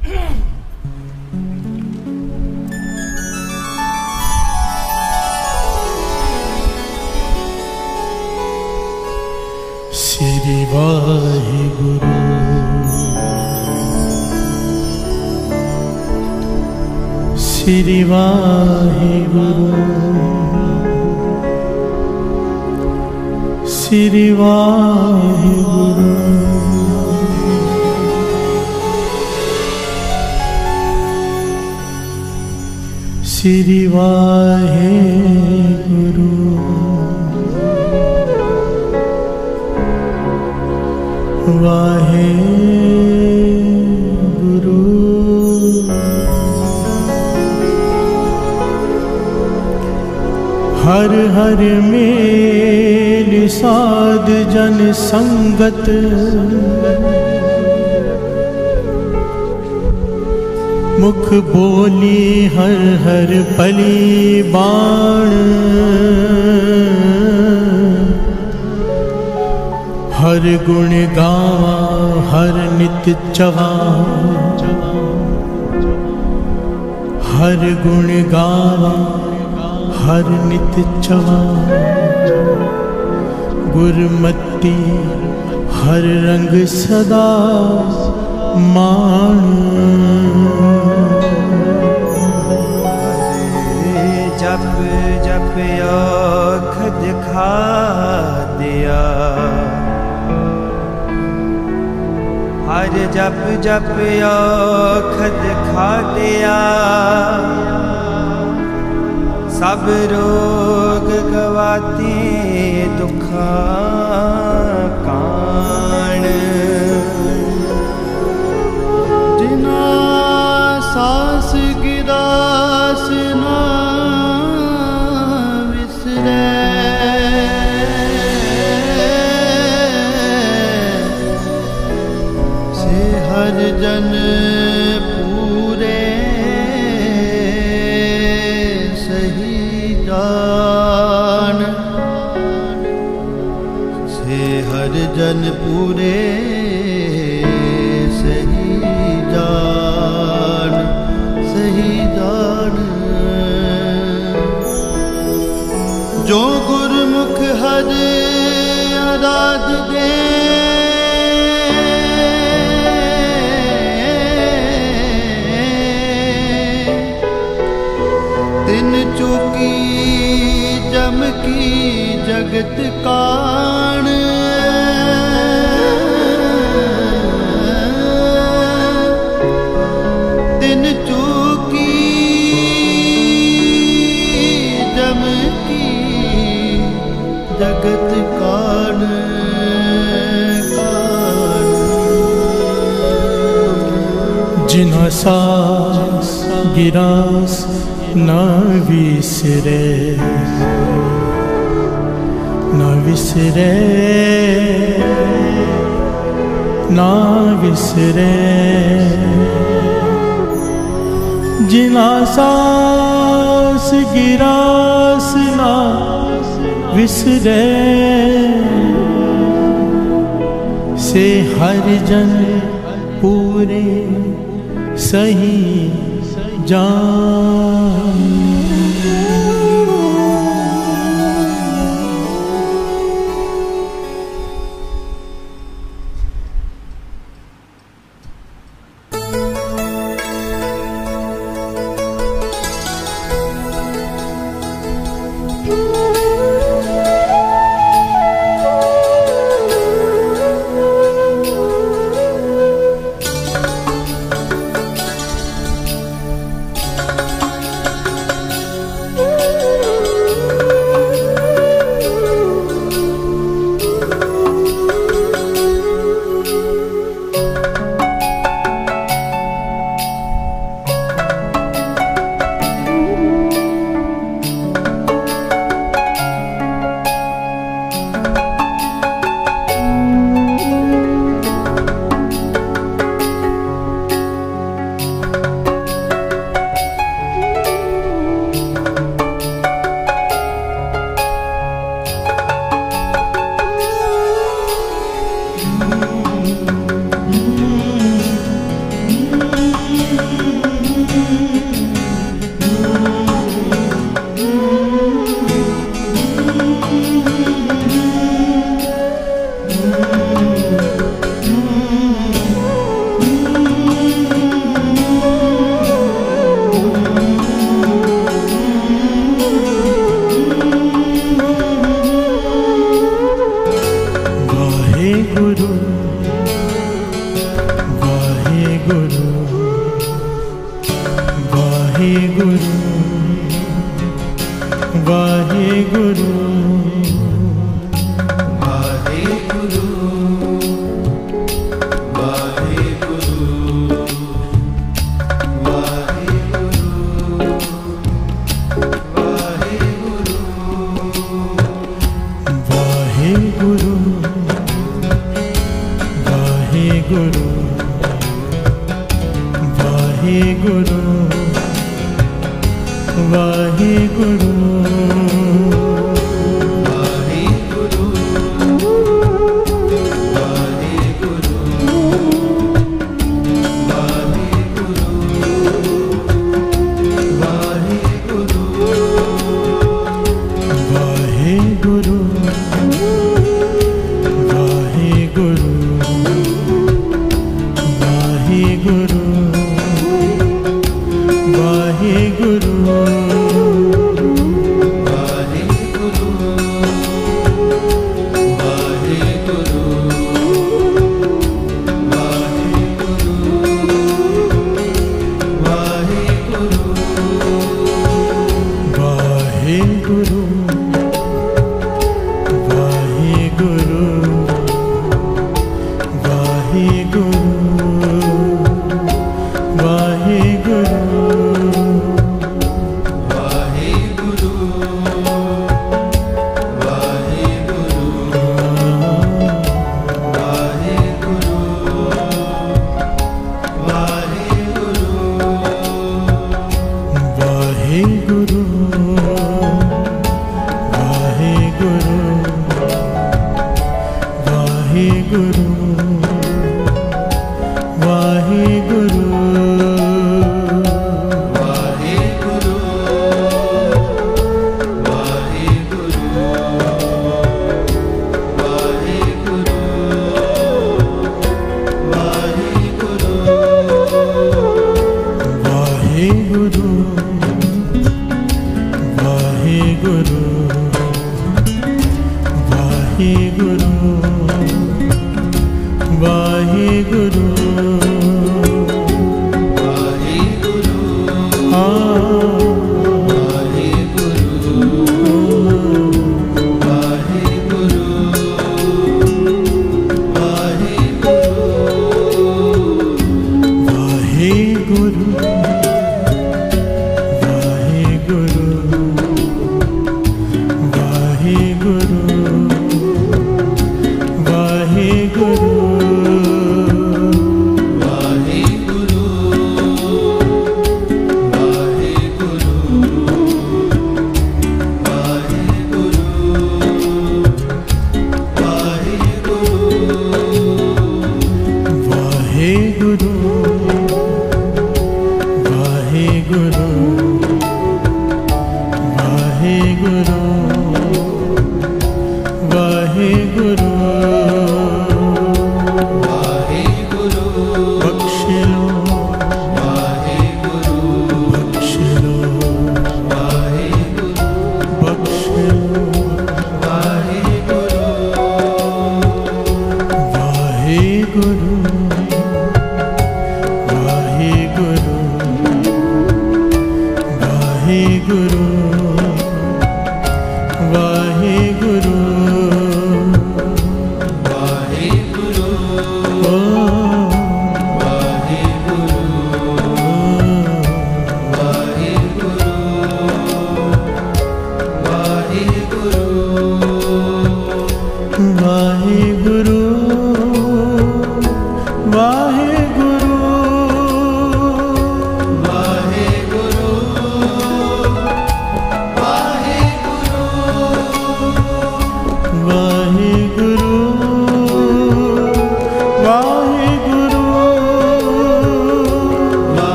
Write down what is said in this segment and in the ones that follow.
श्री वाहिगुरु श्री वाहिगुरु श्री वाहिगुरु श्री वाहिगुरु वाहिगुरु हर हर मेल साध जन संगत मुख बोली हर हर पली बाण हर गुण गावा हर नित चवा हर गुण गावा हर नित चवा गुरमति हर रंग सदा मान जप जप आँख दिखा दिया हर जप जप आँख दिखा दिया सब रोग गवाते दुखा कान जिना सांस गिरास ना विसरे से हर जन पूरे सही जान से हर जन पूरे सही जान जो गुरमुख हर आराध दे तिन चूकी जम की जगत कान तिन चूकी जम की जगत कान जिन्हा सांस गिरास ना विसरे ना विसरे ना विसरे जिन्हा सांस गिरास ना विसरे से हर जन पूरे सही जान गुरु वाहे गुरु वाहे गुरु वाहे गुरु वाहे गुरु वाहे गुरु वाहे गुरु वाहे गुरु वाहे गुरु वाहे गुरु वाहे गुरु वाहे गुरु वाहे गुरु वाहे गुरु वाहे गुरु वाहे गुरु वाहे गुरु वाहे गुरु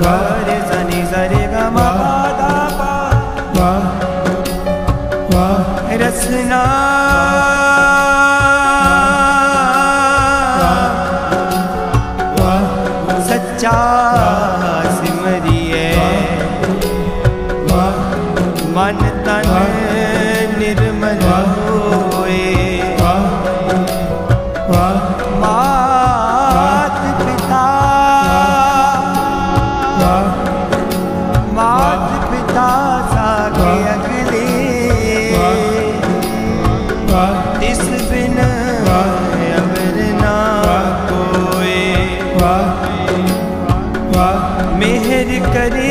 रे सनि सरे ग म दा पा रसना सच्चा सिमरिए मन तन निर्मल होए मात पिता सागे अगले इस बिन अवर ना कोई मेहर करे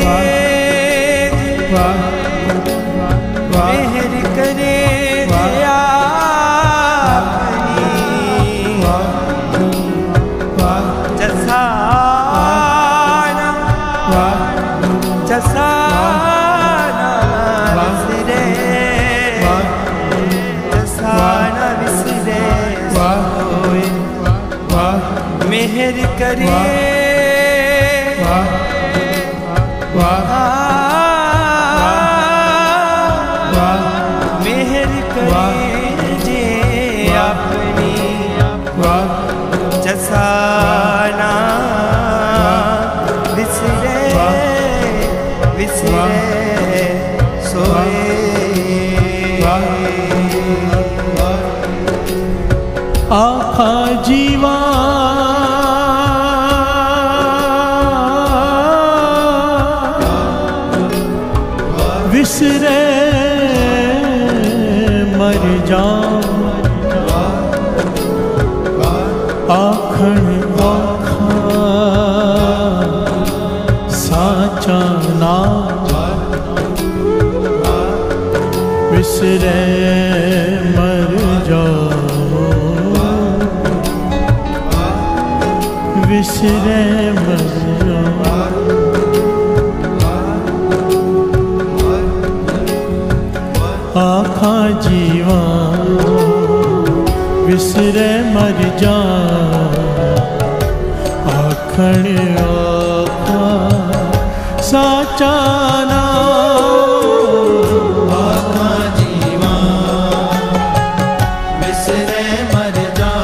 मेहर करे आपनी जसाना जसाना विसरे जसाना विसरे सोए मेहर करे मेहर करे जे अपनी जसाना विसरे विसरे सोए आखा जीवा विसरे मर जा आखण आखा साचा ना विसरे मर जाओ विसरे मर जाओ आखा जीवा विसरे मर जा आखण आखा साचा ना आखा जीवा विसरे मर जा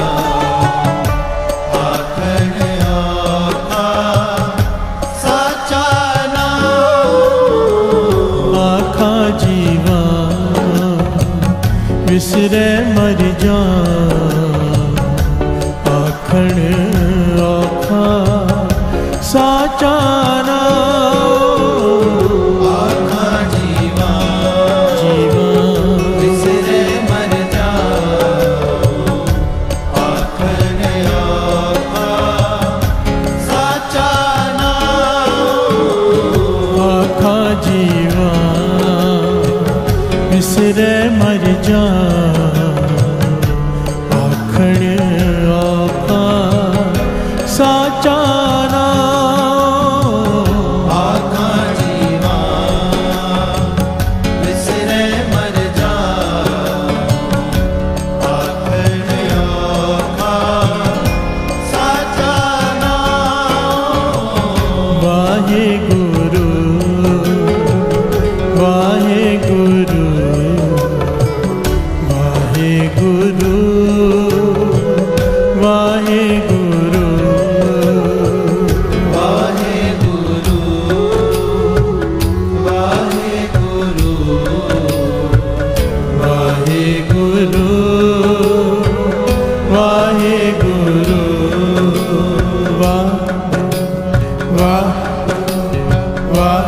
आखण आखा साचा ना आखा जीवा विसरे मर जा आखण आखा साचा ना आखा जीवा जीवा विसरे मर जा आखण आखा साचा ना आखा जीवा विसरे मर जा आखण आखा साचा ना आखा जीवा विसरे मर जा आखण आखा साचा ना वाहे गुरु वाहे गुरु वाहे गुरु वाहे गुरु वाहे गुरु वाहे गुरु वाहे गुरु वाहे गुरु वाह वाह वाह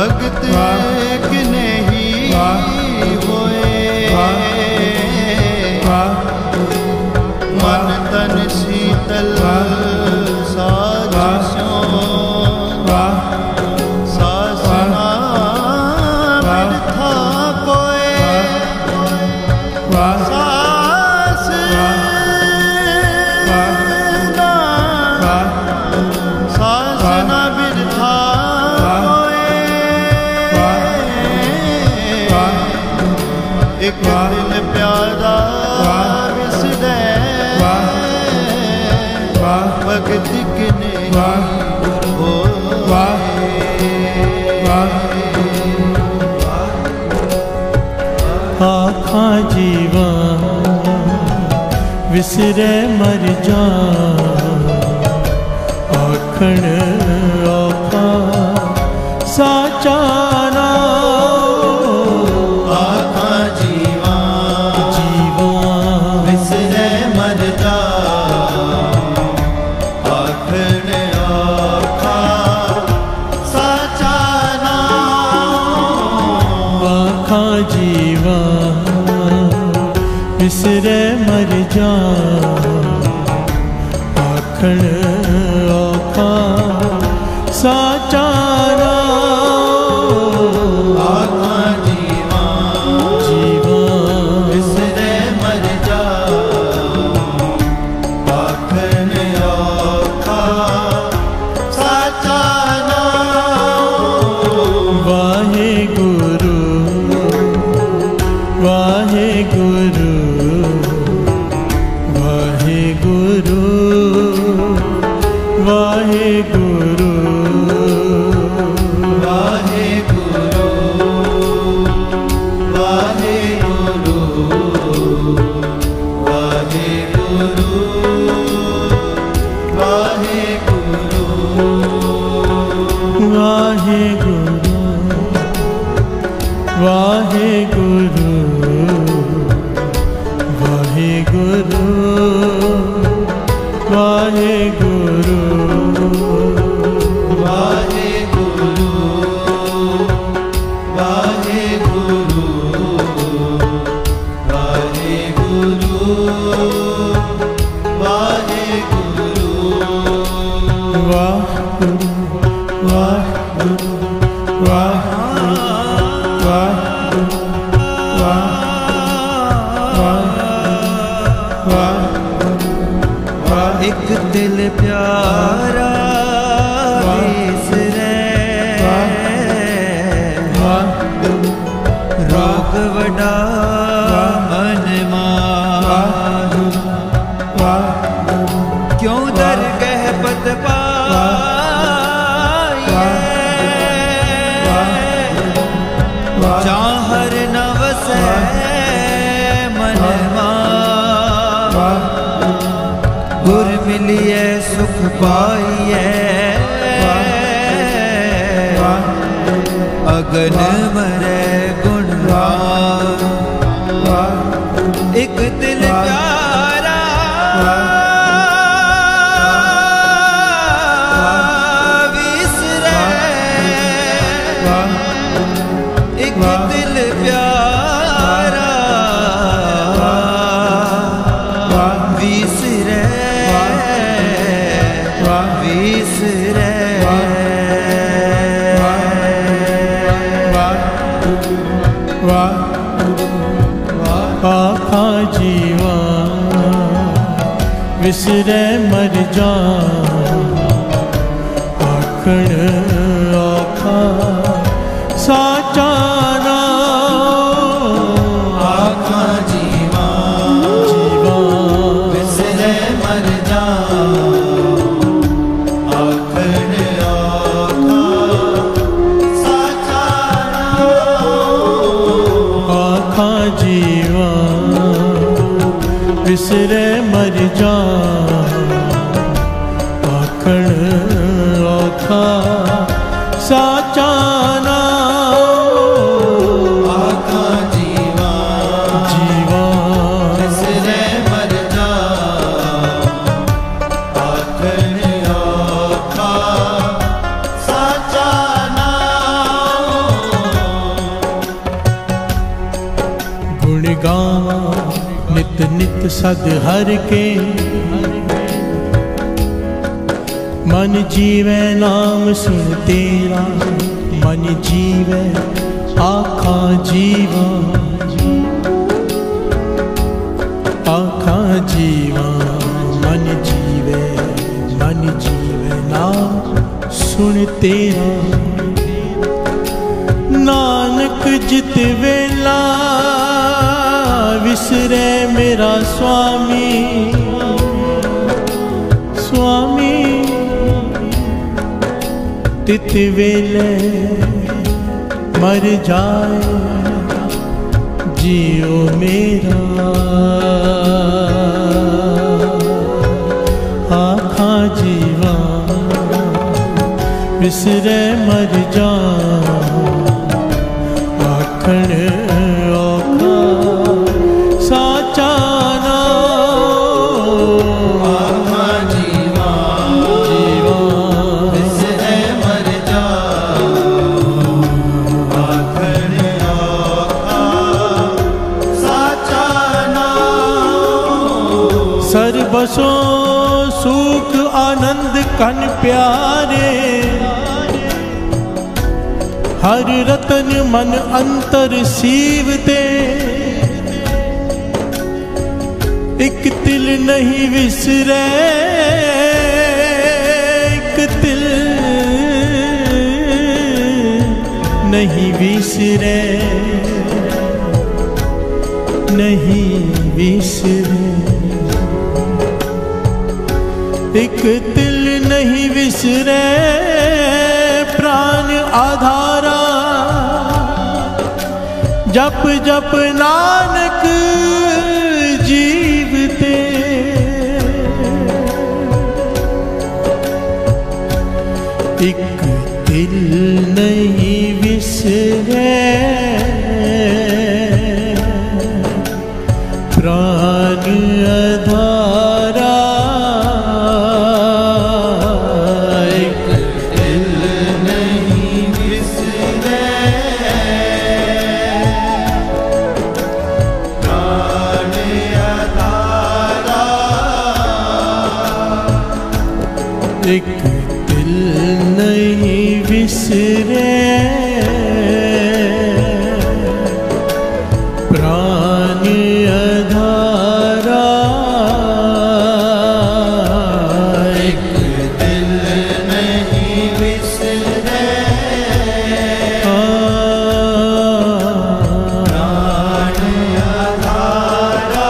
भगत किने ही होए मन तन शीतल साजिशों सासना बिरथा कोए सासना बिरथा एक दिल प्यारा विसरे भगत किने हो आखा जीवा विसरे मर जा आखण औखा साचा ना जीवा विसरे मर जा आखण औखा साचा ना आखा जीवा जीवा विसरे मर जा आखण औखा साचा ना वाहे गुरु वाहे गुरु वाहे गुरु वाहे गुरु वाहे गुरु वाहे गुरु वाहे गुरु वाहे गुरु वाहे गुरु वाहे गुरु वाहे गुरु वाहे गुरु वाहे गुरु वाहे गुरु वाहे गुरु वाहे गुरु वाह वाह वाह एक दिल प्यारा विसरे रोग वडा मन मारू क्यों दरगह पद पाए चाहर न वसे मन गुर मिलिए सुख पाइए अगन मरे गुण एक दिल प्यारा विसरे एक दिल प्यारा विसरे विसरे आखा जीवा विसरे मर जा आखण औखा साचा ना आखा जीवा जीवा विसरे मर जा आखण औखा साचा ना आखा जीवा विसरे मर जा आखण औखा साचा ना आखा जीवा जीवा विसरे मर जा आखण औखा साचा ना नित सद हर के मन जीवे नाम सुन तेरा मन जीवे आखा जीवा आखा जीवा मन जीवे नाम सुन तेरा नानक जित वेला विसरे मेरा स्वामी स्वामी तित वेले मर जाए जियो मेरा आखा जीवा विसरे मर जा आखण औखा साचा आखा जीवा जीवा विसरे मर जा आखण औखा साचा सर्वसो सुख आनंद कन प्यारे हर रतन मन अंतर सीवते एक तिल नहीं विसरे एक तिल नहीं विसरे नहीं विसरे एक तिल नहीं विसरे प्राण आधारा जप जप नानक जीवते एक तिल नहीं विसरे प्राण आधारा एक दिल नहीं विसरे प्राण आधारा एक दिल नहीं विसरे प्राण आधारा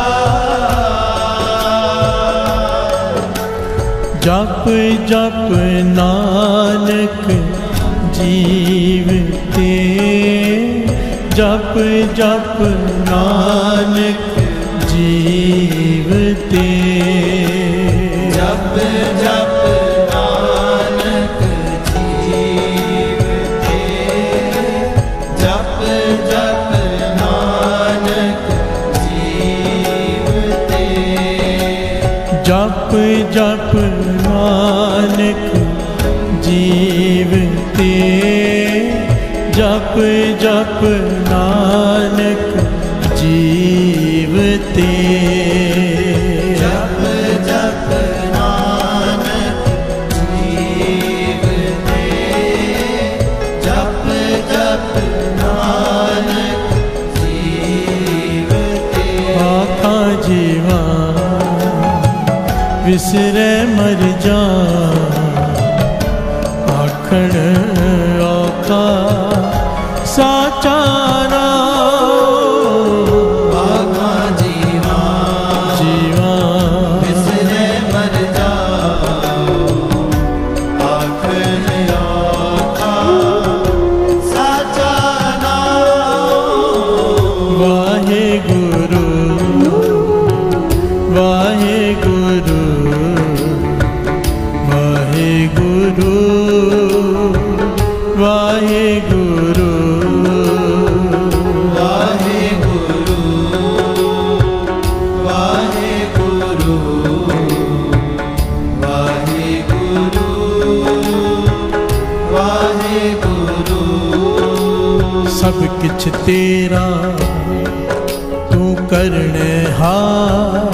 जप जप नानक जीवते जप जप नानक जीवते जप जप नानक जीवते जप जप नानक जीवते जप जप नानक जीवते जप जप नानक जीवते जप जप नानक जीवते जप जप नानक जीवते आखा जीवा विसरे मर जा आखण औखा साचा आखा जीवा जीवा विसरे मर जा आखण औखा साचा वाहे गुरु वाहे गुरु वाहे गुरु वाहे गुरु वाहे गुरु वाहे गुरु वाहे गुरु वाहे गुरु सब किछ तेरा तू करने हार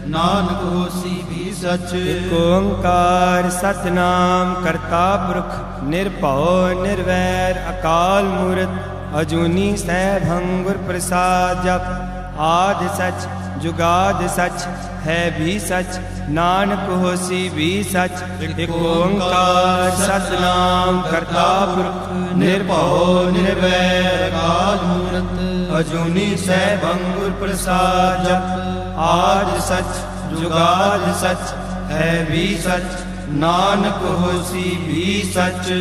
नानक होसी भी सच। एक ओंकार सतनाम करता पुरख निर्भव निर्वैर अकाल मूरत अजूनी सैभं गुर प्रसाद। जप आदि सच जुगाद सच है भी सच नानक होसी भी सच। एक ओंकार सतनाम करता पुरख निर्भव निर्वैर अकाल मूरत अजूनी सैभं गुर प्रसाद। जप आदि सच जुगाद सच है भी सच नानक होसी भी सच।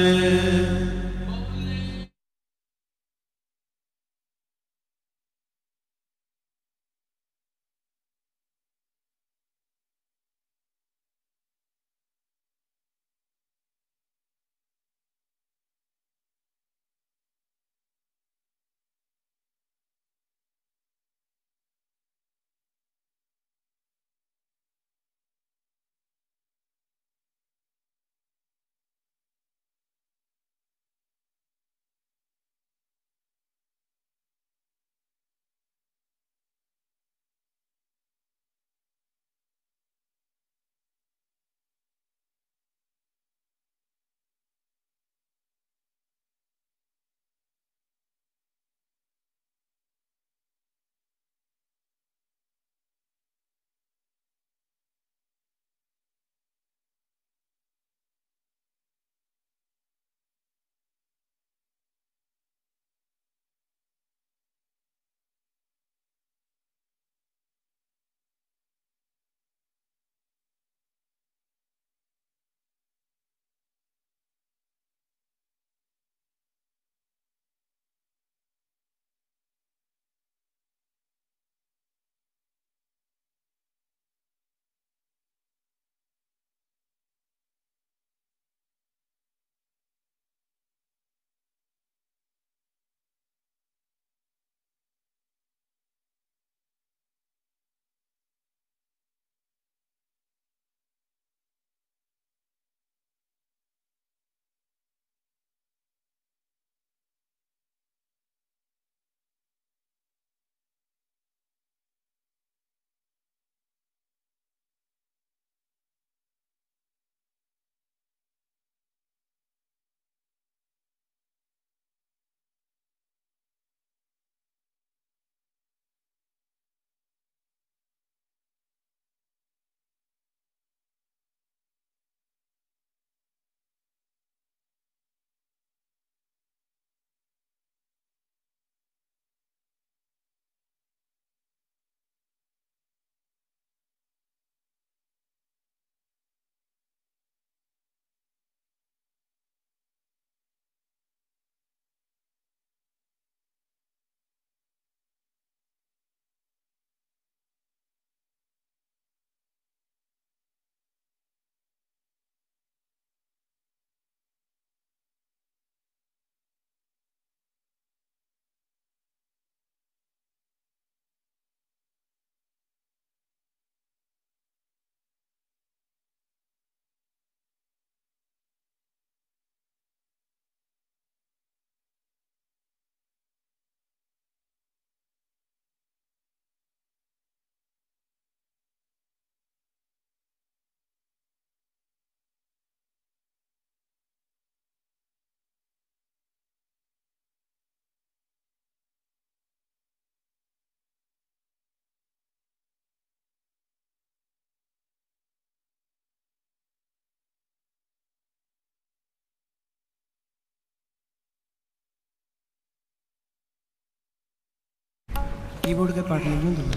कीबोर्ड के पार्ट में दूँ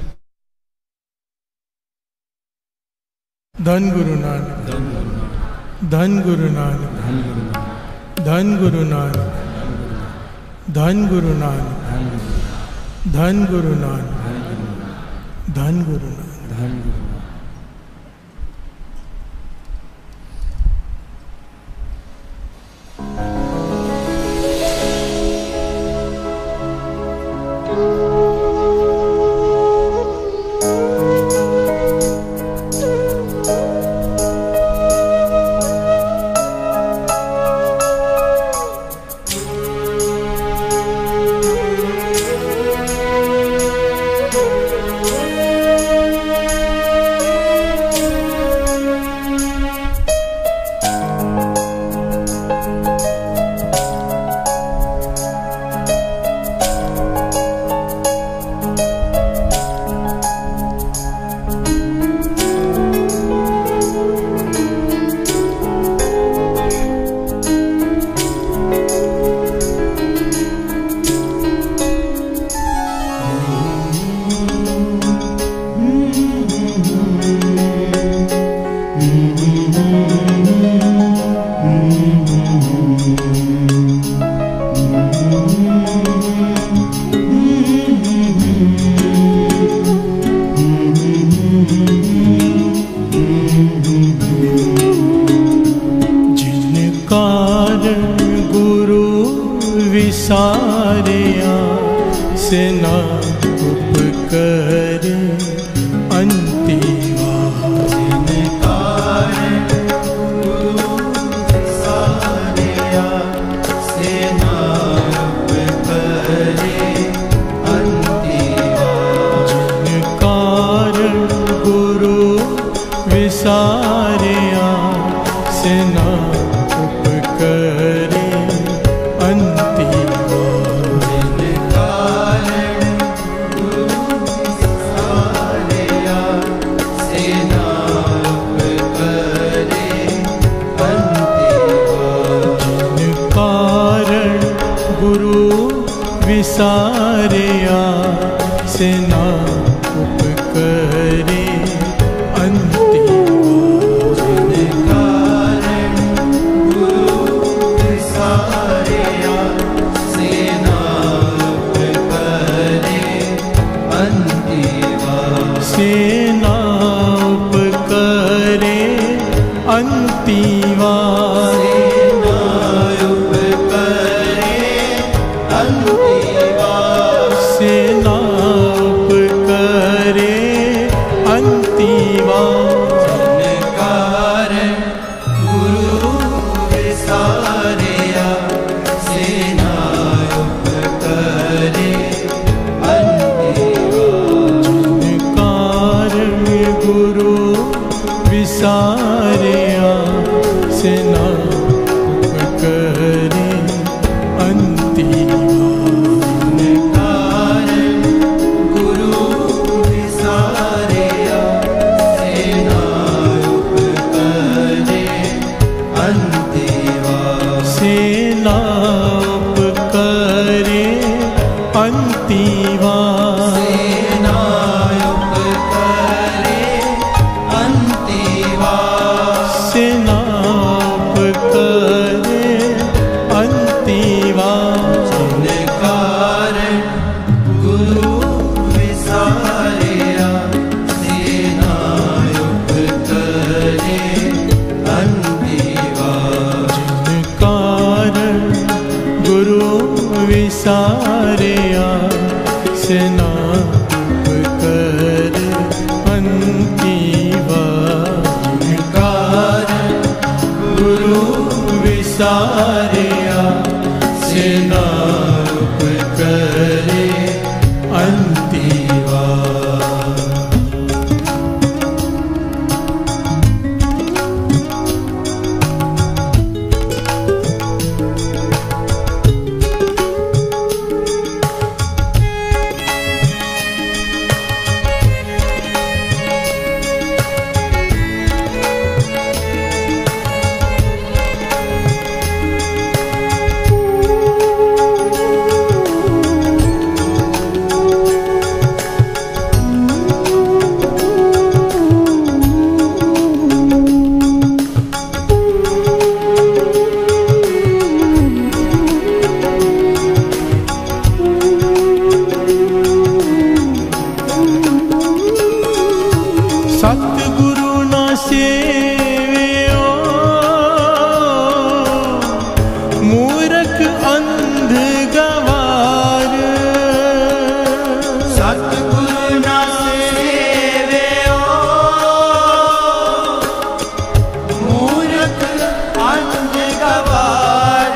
धन गुरु नानक धन गुरु नानक धन गुरु नानक धन गुरु नानक धन गुरु नानक धन गुरु नानक। विसारिया सेना उपकर अंतिवा सारिया सेना उपकरे अंतिवा विसारिया सेना उपकरे सेना उपकरे अंतिवा सेना उपकरे अंतिवा सारिया सेना उपकरे अंतिवा गुरु विसारिया सेना उपकरे अंतिवा सेना उपकरे अंतिवा सेना उपकरे अंतिवा गुरु विसारिया सेना उपकरे अंतिवा गुरु विसारिया सेना उपकरे अंतिवा गुरु विसारिया सेना उपकरे अंतिवा सतगुरु न सेवियो मूर्ख अंध गवार सतगुरु न सेवियो मूर्ख अंध गवार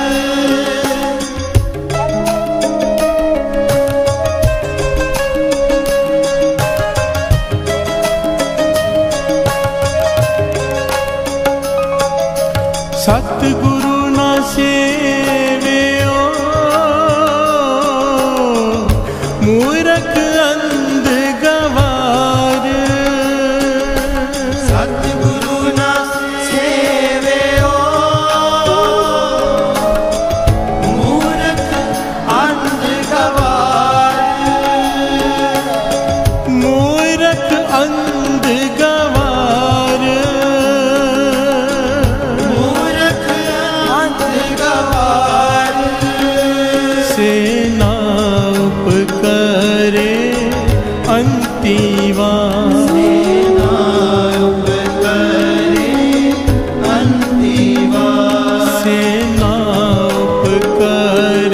सतगुरु न सेवियो मूर्ख अंध गवार सतगुरु न सेवियो मूर्ख अंध गवार मूर्ख अंध गवार सेना उपकरे अंतिवा सेना उपकरे अंतिवा सेना उपकरे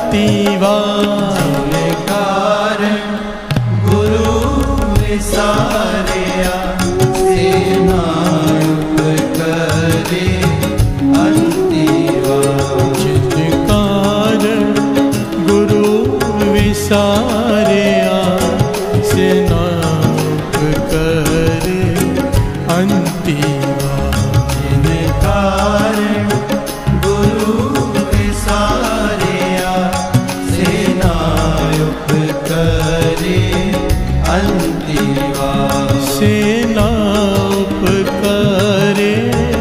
अंतिवार जिन कारण गुरु विसारिया सेना उपकरे अंतिवार जिन कारण गुरु विसारिया सेना उपकरे अंतिवार जिन कारण गुरु विसारिया सेना उपकरे अंतिवार सेना उपकरे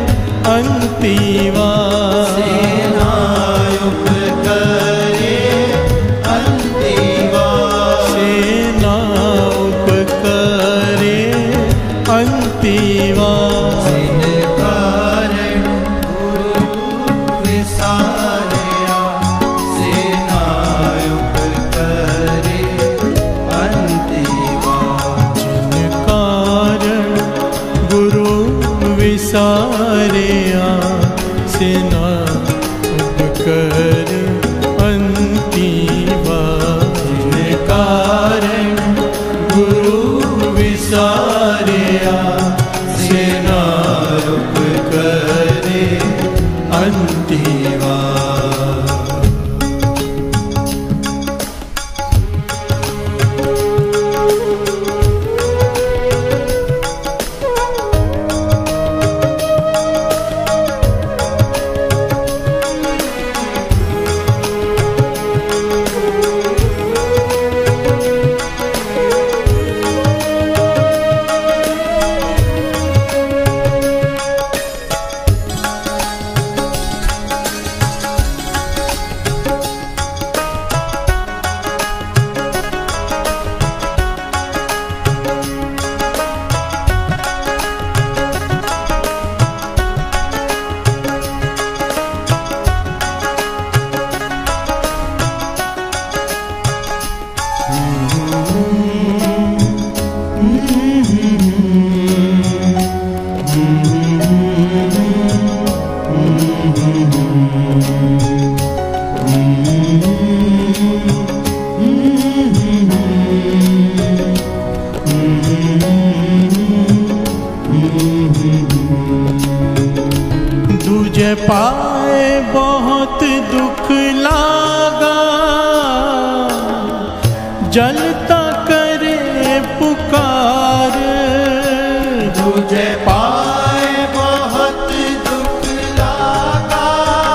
अंतिवार सेना उपकरे अंतिवार सेना उपकरे अंतिवार जिन कारण गुरु विसारिया सेना उपकरे अंतिवार जिन कारण गुरु विसारिया सेना उपकर अंतिवार जिन कारण गुरु विसारिया सेना उपकर अंतिवार दूजे पाए बहुत दुख लागा जलता करे पुकार दूजे पाए बहुत दुख लागा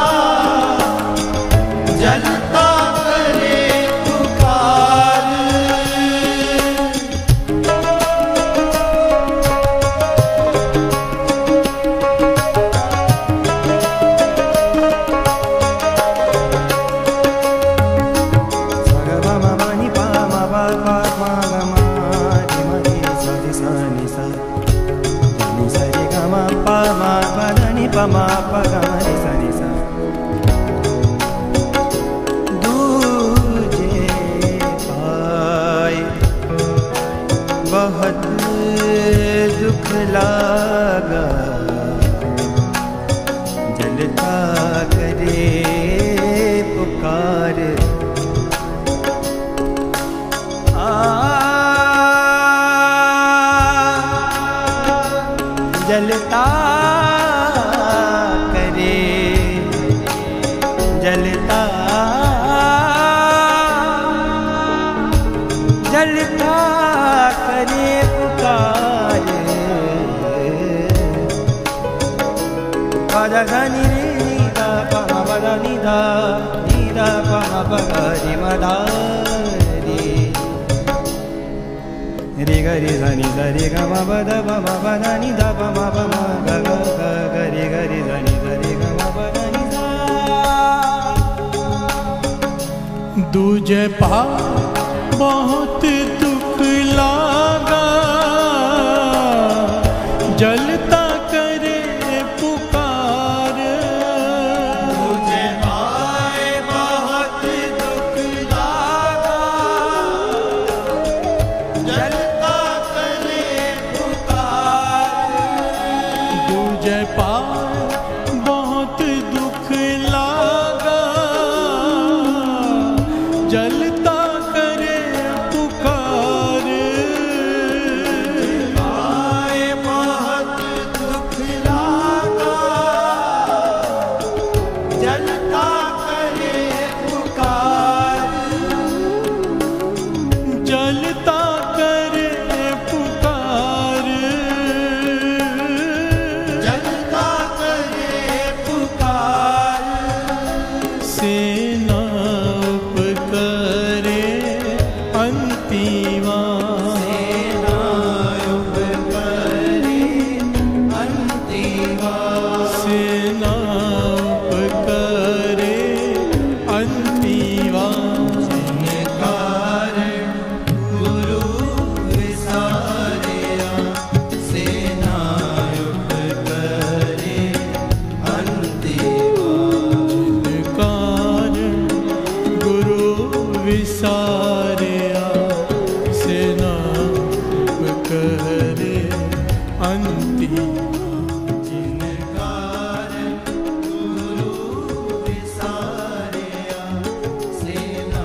जलता करे पुकार दूजे पाए बहुत दुख लागा जलता करे पुकार जलता करे जलता जलता करे पुकार पादा गानी रे नीदा पमा बदा नीदा नीदा पमा बगारी मदा रे गरी धनी धरी ग म बद ब म बद नि द प म प म ग ग ग गरी गरी धनी धरी ग म बद नि द दूजे पा बहुत दुख लागा जलता करे पुकार तुझे पाए बहुत दुख लागा जलता करे पुकार दूजे पा बहुत दुख लागा सेना उपकरे अंतिमा सेना उपकरे अंतिमा सेना उपकरे अंतिमा विसारिया सेना उपकरे अंतिमा जिन कारण गुरु विसारिया सेना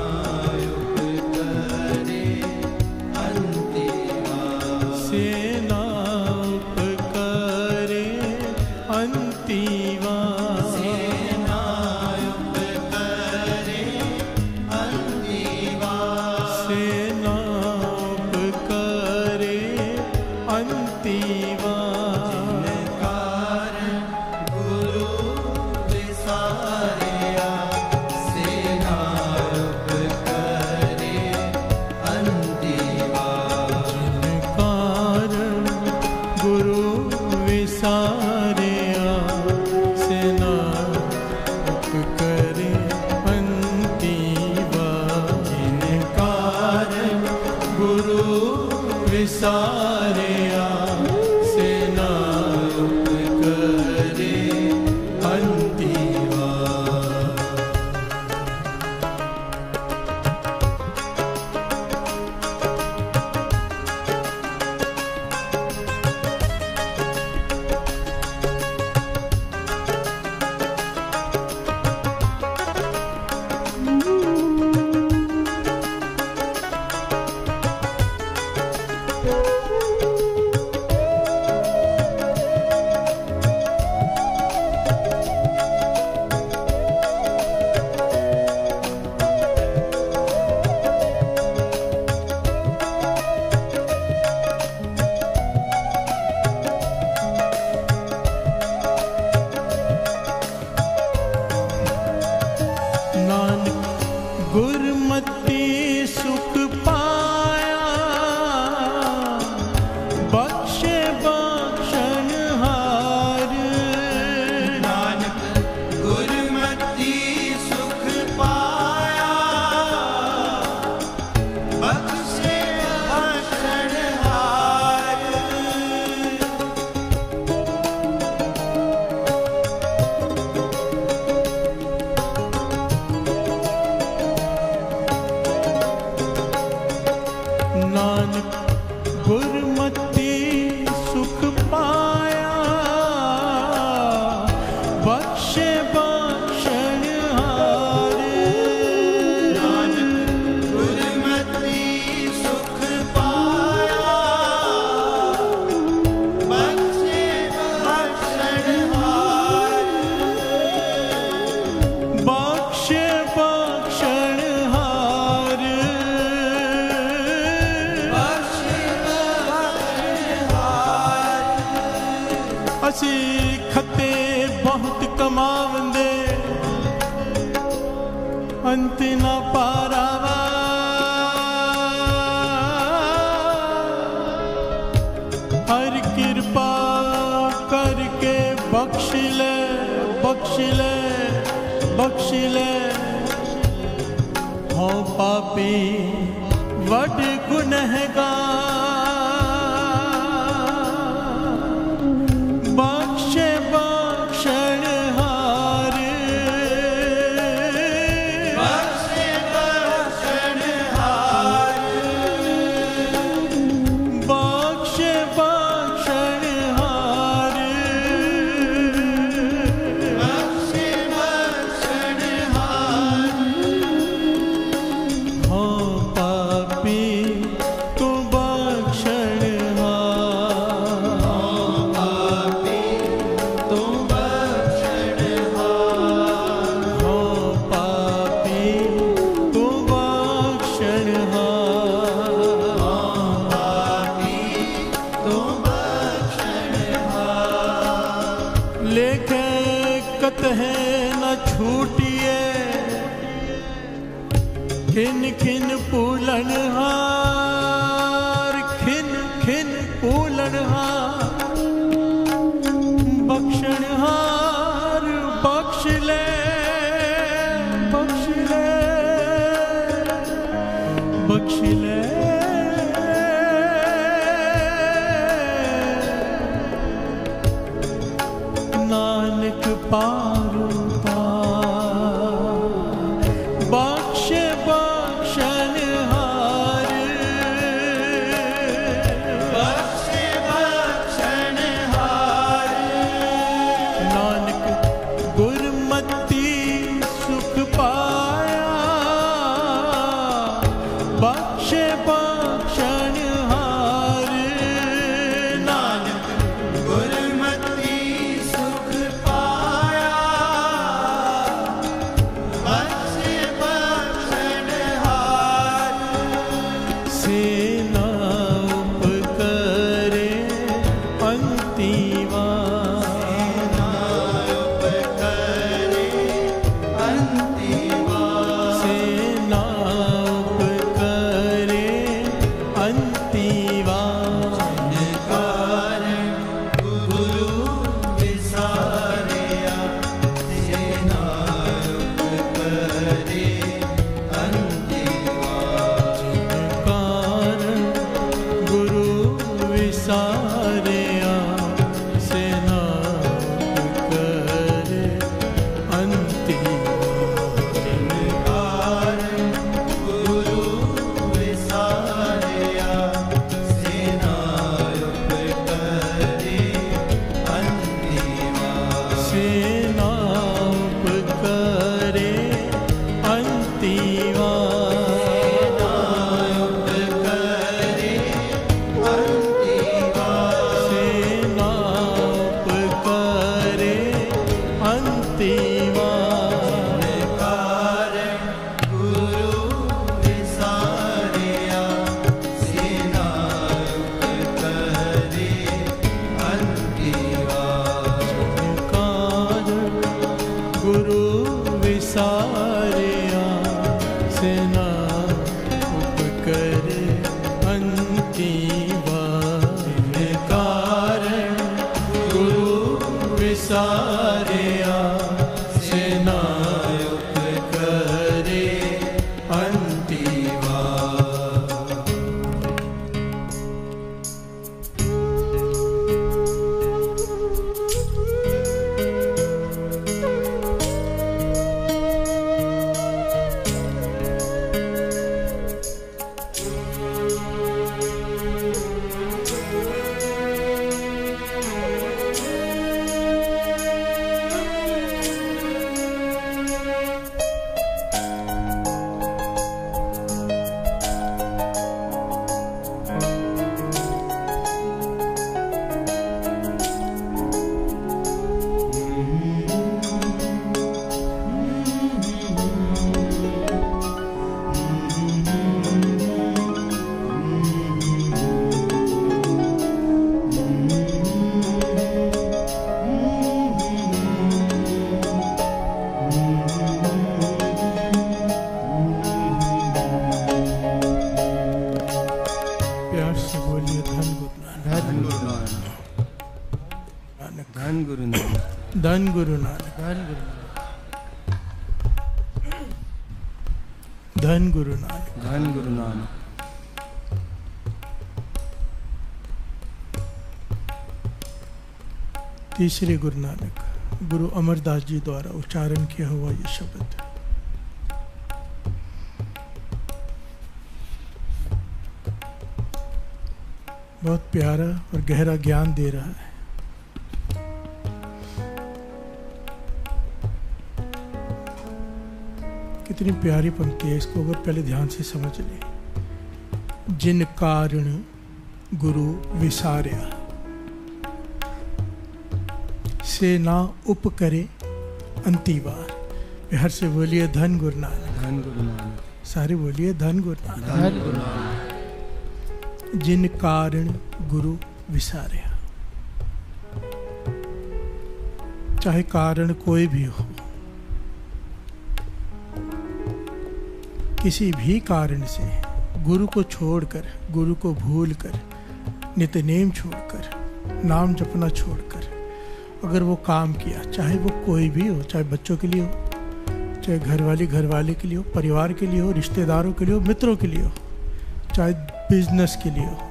उपकरे अंतिमा सेना उपकरे अंतिमा सेना उपकरे अंतिमा सेना उपकरे अंतिमा कारण गुरु विसारिया सेना उपकरे अंतिमा कारण गुरु विसारिया सेना उपकरे अंतिमा कारण गुरु विसारिया सेना उपकरे अंतिमा गुरमति सुख पाया बख्शे बख्शन हार नानक गुरमति सुख पाया बख्शे बख्शन हार नानक गुरमति सुख पाया बख्शे बख्शन हार नानक गुरमति सुख पाया बख्शे बख्शन हार बख्शे बख्शन हार असी खते बहुत कमावंदे अंत ना पारावा हर कृपा करके बख्श ले बख्श ले बख्श ले हो पापी वड गुनहगार बख्शे बख्शन हार बख्शे बख्शन हार बख्शे बख्शन हार बख्शे बख्शन हार हो पापी तू बख्श खिन खिन पूलनहार, खिन खिन पूलनहार, बख्शनहार बख्श ले, बख्श ले, बख्श ले। नानक पारो पार, बख्श बख्शनहार, बख्श बख्शनहार। नानक गुरमति सुख पाया, बख्श बख्शनहार। नानक गुरमति सुख पाया, बख्श बख्शनहार। सेना उपकरे अंतिमा, उपकरे अंतिमा। सेना उपकरे अंतिमा। कारण गुरु विसारिया, सेना उपकरे अंतिमा। कारण गुरु विसारिया, सेना उपकरे अंतिमा। कारण गुरु विसारिया, सेना उपकरे अंतिमा। सेना उपकरे अंतिमा। सेना उपकरे अंतिमा। कारण गुरु विसारिया, सेना उपकरे अंतिमा। कारण गुरु विसारिया, सेना उपकरे अंतिमा। कारण गुरु विसारिया, सेना उपकरे अंतिमा। प्यार से बोलिए धन गुरु नानक। धन गुरु नानक। धन गुरु नानक। धन गुरु नानक। धन गुरु नानक। तीसरे गुरु नानक गुरु अमरदास जी द्वारा उच्चारण किया हुआ ये शब्द बहुत प्यारा और गहरा ज्ञान दे रहा है। कितनी प्यारी पंक्ति है, इसको अगर पहले ध्यान से समझ लें। जिन कारण गुरु विसार्या, से ना उपकरे अंतिवार। बिहार से बोलिए धन गुरु नानक। धन गुरु नानक। सारे बोलिए धन गुरु नानक। धन गुरु नानक। जिन कारण गुरु विसार्या, चाहे कारण कोई भी हो, किसी भी कारण से गुरु को छोड़कर, गुरु को भूलकर, नित्यनेम छोड़कर, नाम जपना छोड़कर अगर वो काम किया, चाहे वो कोई भी हो, चाहे बच्चों के लिए हो, चाहे घरवाले के लिए हो, परिवार के लिए हो, रिश्तेदारों के लिए हो, मित्रों के लिए हो, चाहे बिजनेस के लिए हो,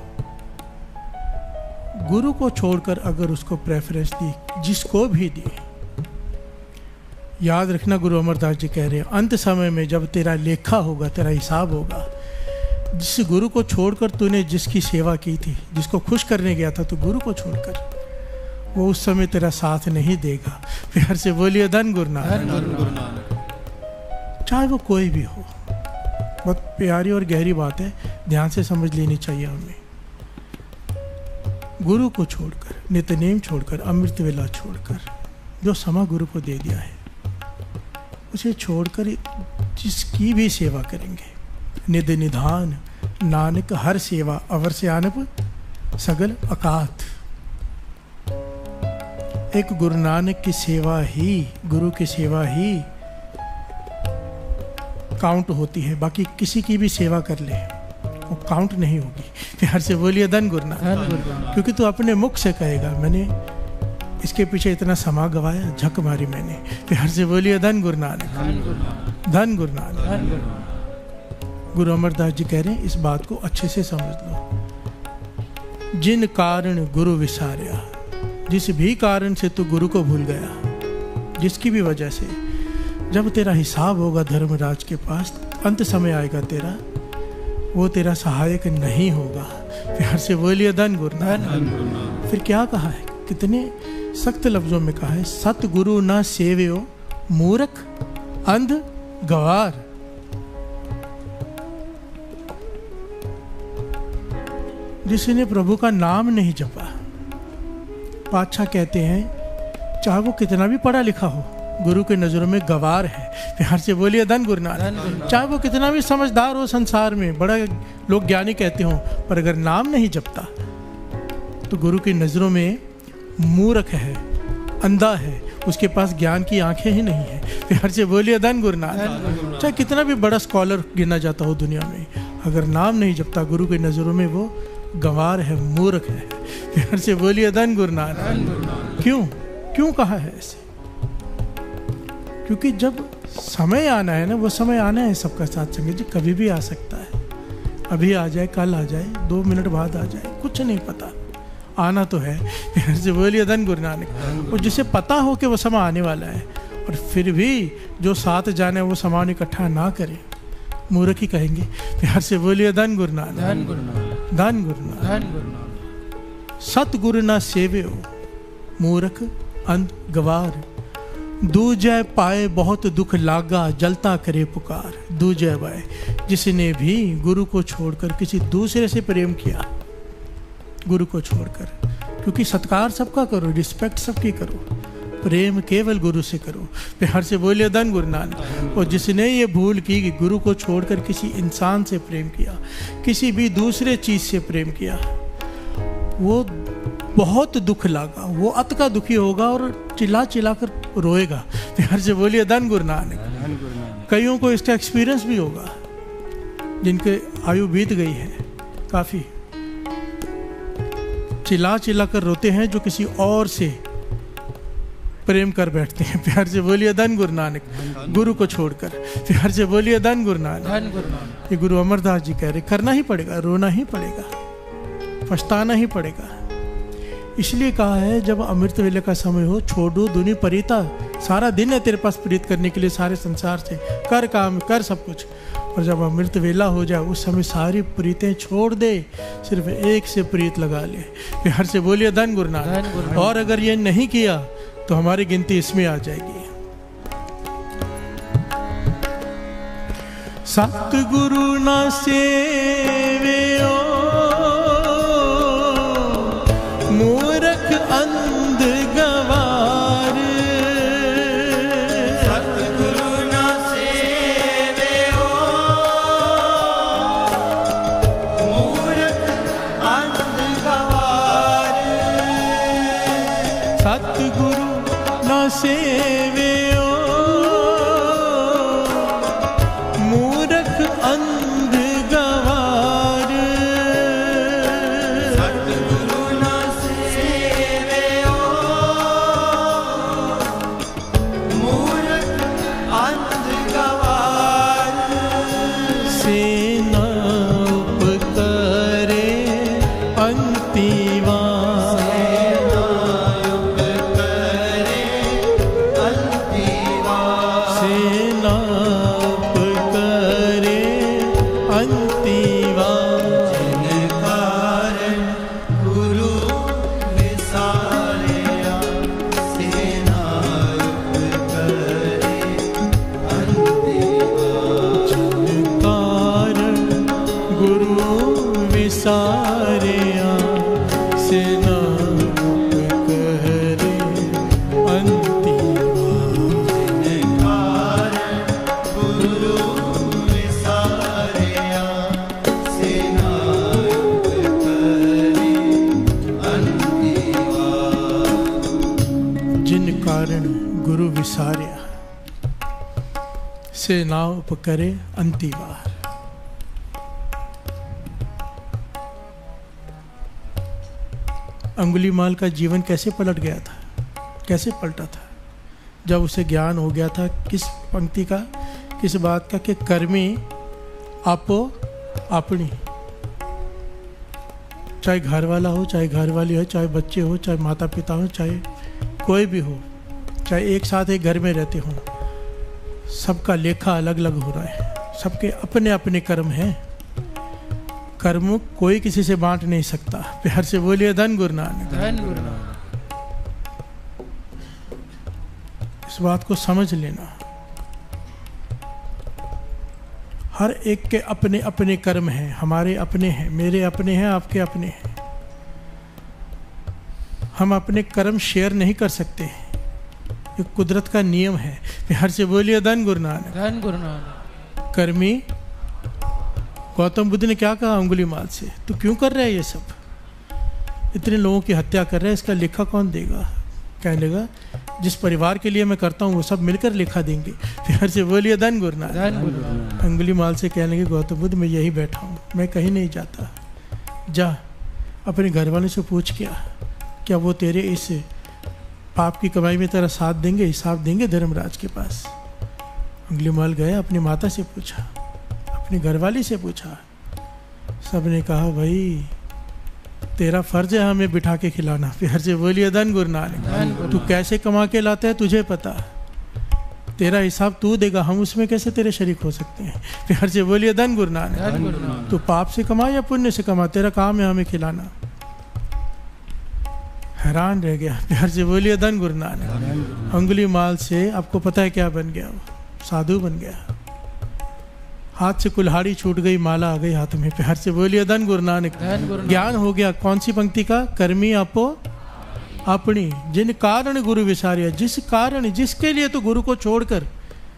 गुरु को छोड़कर अगर उसको प्रेफरेंस दी, जिसको भी दी, याद रखना गुरु अमरदास जी कह रहे हैं अंत समय में जब तेरा लेखा होगा, तेरा हिसाब होगा, जिस गुरु को छोड़कर तूने जिसकी सेवा की थी, जिसको खुश करने गया था, तो गुरु को छोड़कर वो उस समय तेरा साथ नहीं देगा। प्यार से बोलिए धन गुरु नानक। चाहे वो कोई भी हो, बहुत प्यारी और गहरी बात है, ध्यान से समझ लेनी चाहिए हमें। गुरु को छोड़कर, नित्यनेम छोड़कर, अमृत वेला छोड़कर, जो समय गुरु को दे दिया है उसे छोड़कर जिसकी भी सेवा करेंगे, निध निधान नानक हर सेवा अवर से आनप सगल अकात। एक गुरु नानक की सेवा ही, गुरु की सेवा ही काउंट होती है, बाकी किसी की भी सेवा कर ले वो काउंट नहीं होगी। प्यार से बोलिए धन गुरु नानक। क्योंकि तू अपने मुख से कहेगा मैंने इसके पीछे इतना समा गवाया, झक मारी मैंने। प्यार से बोलिए धन गुरु नानक, धन गुरु नानक। गुरु अमरदास जी कह रहे हैं इस बात को अच्छे से समझ लो। जिन कारण गुरु विसार्या, जिस भी कारण से तू गुरु को भूल गया, जिसकी भी वजह से, जब तेरा हिसाब होगा धर्मराज के पास, अंत समय आएगा तेरा, वो तेरा सहायक नहीं होगा। प्यार से बोलिए धन गुरु नानक। फिर क्या कहा है, कितने सख्त लफ्जों में कहा है, सतगुरु ना सेव्यो मूर्ख अंध गवार। जिसने प्रभु का नाम नहीं जपा, पातशाह कहते हैं चाहे वो कितना भी पढ़ा लिखा हो, गुरु के नजरों में गवार है। प्यार से बोलिए धन गुरु नानक। चाहे वो कितना भी समझदार हो, संसार में बड़ा लोग ज्ञानी कहते हो, पर अगर नाम नहीं जपता तो गुरु की नजरों में मूर्ख है, अंधा है, उसके पास ज्ञान की आंखें ही नहीं है। प्यार से बोलिए धन गुरु नानक। चाहे कितना भी बड़ा स्कॉलर गिना जाता हो दुनिया में, अगर नाम नहीं जपता गुरु की नजरों में वो गंवार है, मूर्ख है। प्यार से बोलिए धन गुरु नानक। क्यों कहा है ऐसे? क्योंकि जब समय आना है ना, वो समय आना है सबका साथ संगत जी, कभी भी आ सकता है। अभी आ जाए, कल आ जाए, 2 मिनट बाद आ जाए, कुछ नहीं पता, आना तो है। प्यार से बोलिए धन गुरु नानक। और जिसे पता हो कि वो समय आने वाला है और फिर भी जो साथ जाने वो सामान इकट्ठा ना करे, मूर्ख ही कहेंगे। प्यार से बोलिए धन गुरु नानक, धन गुरु नानक। सतगुरु ना सेव्यो मूर्ख अंध गवार। दूजय पाए बहुत दुख लागा, जलता करे पुकार। दूजय पाए, जिसने भी गुरु को छोड़कर किसी दूसरे से प्रेम किया, गुरु को छोड़कर, क्योंकि सत्कार सबका करो, रिस्पेक्ट सबकी करो, प्रेम केवल गुरु से करो। प्यार से बोलिए धन गुरु नानक। और जिसने ये भूल की कि गुरु को छोड़कर किसी इंसान से प्रेम किया, किसी भी दूसरे चीज से प्रेम किया, वो बहुत दुख लागा, वो अत का दुखी होगा और चिल्ला चिल्ला कर रोएगा। प्यार से बोलिए धन गुरु नानक। कईयों को इसका एक्सपीरियंस भी होगा, जिनके आयु बीत गई है काफी, चिल्ला चिल्ला कर रोते हैं जो किसी और से प्रेम कर बैठते हैं। प्यार से बोलिए धन गुरु नानक। गुरु को छोड़कर, प्यार से बोलिए धन गुरु नानक। ये गुरु अमरदास जी कह रहे, करना ही पड़ेगा, रोना ही पड़ेगा, पछताना ही पड़ेगा। इसलिए कहा है जब अमृत वेले का समय हो, छोड़ो दुनि परीता। सारा दिन है तेरे पास प्रीत करने के लिए सारे संसार से, कर काम कर सब कुछ, और जब अमृत वेला हो जाए उस समय सारी प्रीतें छोड़ दे, सिर्फ एक से प्रीत लगा ले। प्यार से बोलिए धन गुरु नानक। और अगर ये नहीं किया तो हमारी गिनती इसमें आ जाएगी। सतगुरु ना सेव्यो मूर्ख अंध गवार। सतगुरु ना सेव्यो मूर्ख अंध गवार। सतगुरु ना सेव्यो मूर्ख विसारिया, से नाव उपकरे अंतिवार। अंगुलीमाल का जीवन कैसे पलट गया था, कैसे पलटा था? जब उसे ज्ञान हो गया था किस पंक्ति का, किस बात का, कि कर्मी आपो अपनी। चाहे घर वाला हो, चाहे घर वाली हो, चाहे बच्चे हो, चाहे माता पिता हो, चाहे कोई भी हो, चाहे एक साथ एक घर में रहते हो, सबका लेखा अलग अलग हो रहा है। सबके अपने अपने कर्म हैं। कर्म कोई किसी से बांट नहीं सकता। प्यार से बोलिए धन गुरु नानक। धन गुरु नानक। इस बात को समझ लेना। हर एक के अपने अपने कर्म हैं। हमारे अपने हैं, मेरे अपने हैं, आपके अपने हैं। हम अपने कर्म शेयर नहीं कर सकते। ये कुदरत का नियम है। प्यार से बोलिए धन गुरु नानक। धन गुरु नानक। कर्मी गौतम बुद्ध ने क्या कहा अंगुलीमाल से, तू क्यों कर रहा है ये सब? इतने लोगों की हत्या कर रहा है, इसका लेखा कौन देगा? कहने लगा जिस परिवार के लिए मैं करता हूँ वो सब मिलकर लेखा देंगे। प्यार से बोलिए धन गुरु नानक। धन गुरु नानक। अंगुलीमाल से कहने लगे गौतम बुद्ध मैं यही बैठा हूँ, मैं कहीं नहीं जाता। जा अपने घर वालों से पूछ क्या वो तेरे इस पाप की कमाई में तेरा साथ देंगे, हिसाब देंगे धर्मराज के पास। अंगुलीमाल गया, अपनी माता से पूछा, अपनी घरवाली से पूछा। सब ने कहा भाई तेरा फर्ज है हमें बिठा के खिलाना। प्यार से बोलिए धन गुरु नानक। तू कैसे कमा के लाता है तुझे पता, तेरा हिसाब तू देगा, हम उसमें कैसे तेरे शरीक हो सकते हैं? प्यार से बोलिए धन गुरु नानक। तू पाप से कमा या पुण्य से कमा, तेरा काम है हमें खिलाना। हैरान रह गया। प्यार से बोलिए धन गुरु नानक। अंगुलीमाल से आपको पता है क्या बन गया? वो साधु बन गया। हाथ से कुल्हाड़ी छूट गई, माला आ गई हाथ में। प्यार से बोलिए धन गुरु नानक। ज्ञान हो गया। कौन सी पंक्ति का? कर्मी आपो अपनी, जिन कारण गुरु विसारिया। जिस कारण, जिसके लिए तो गुरु को छोड़कर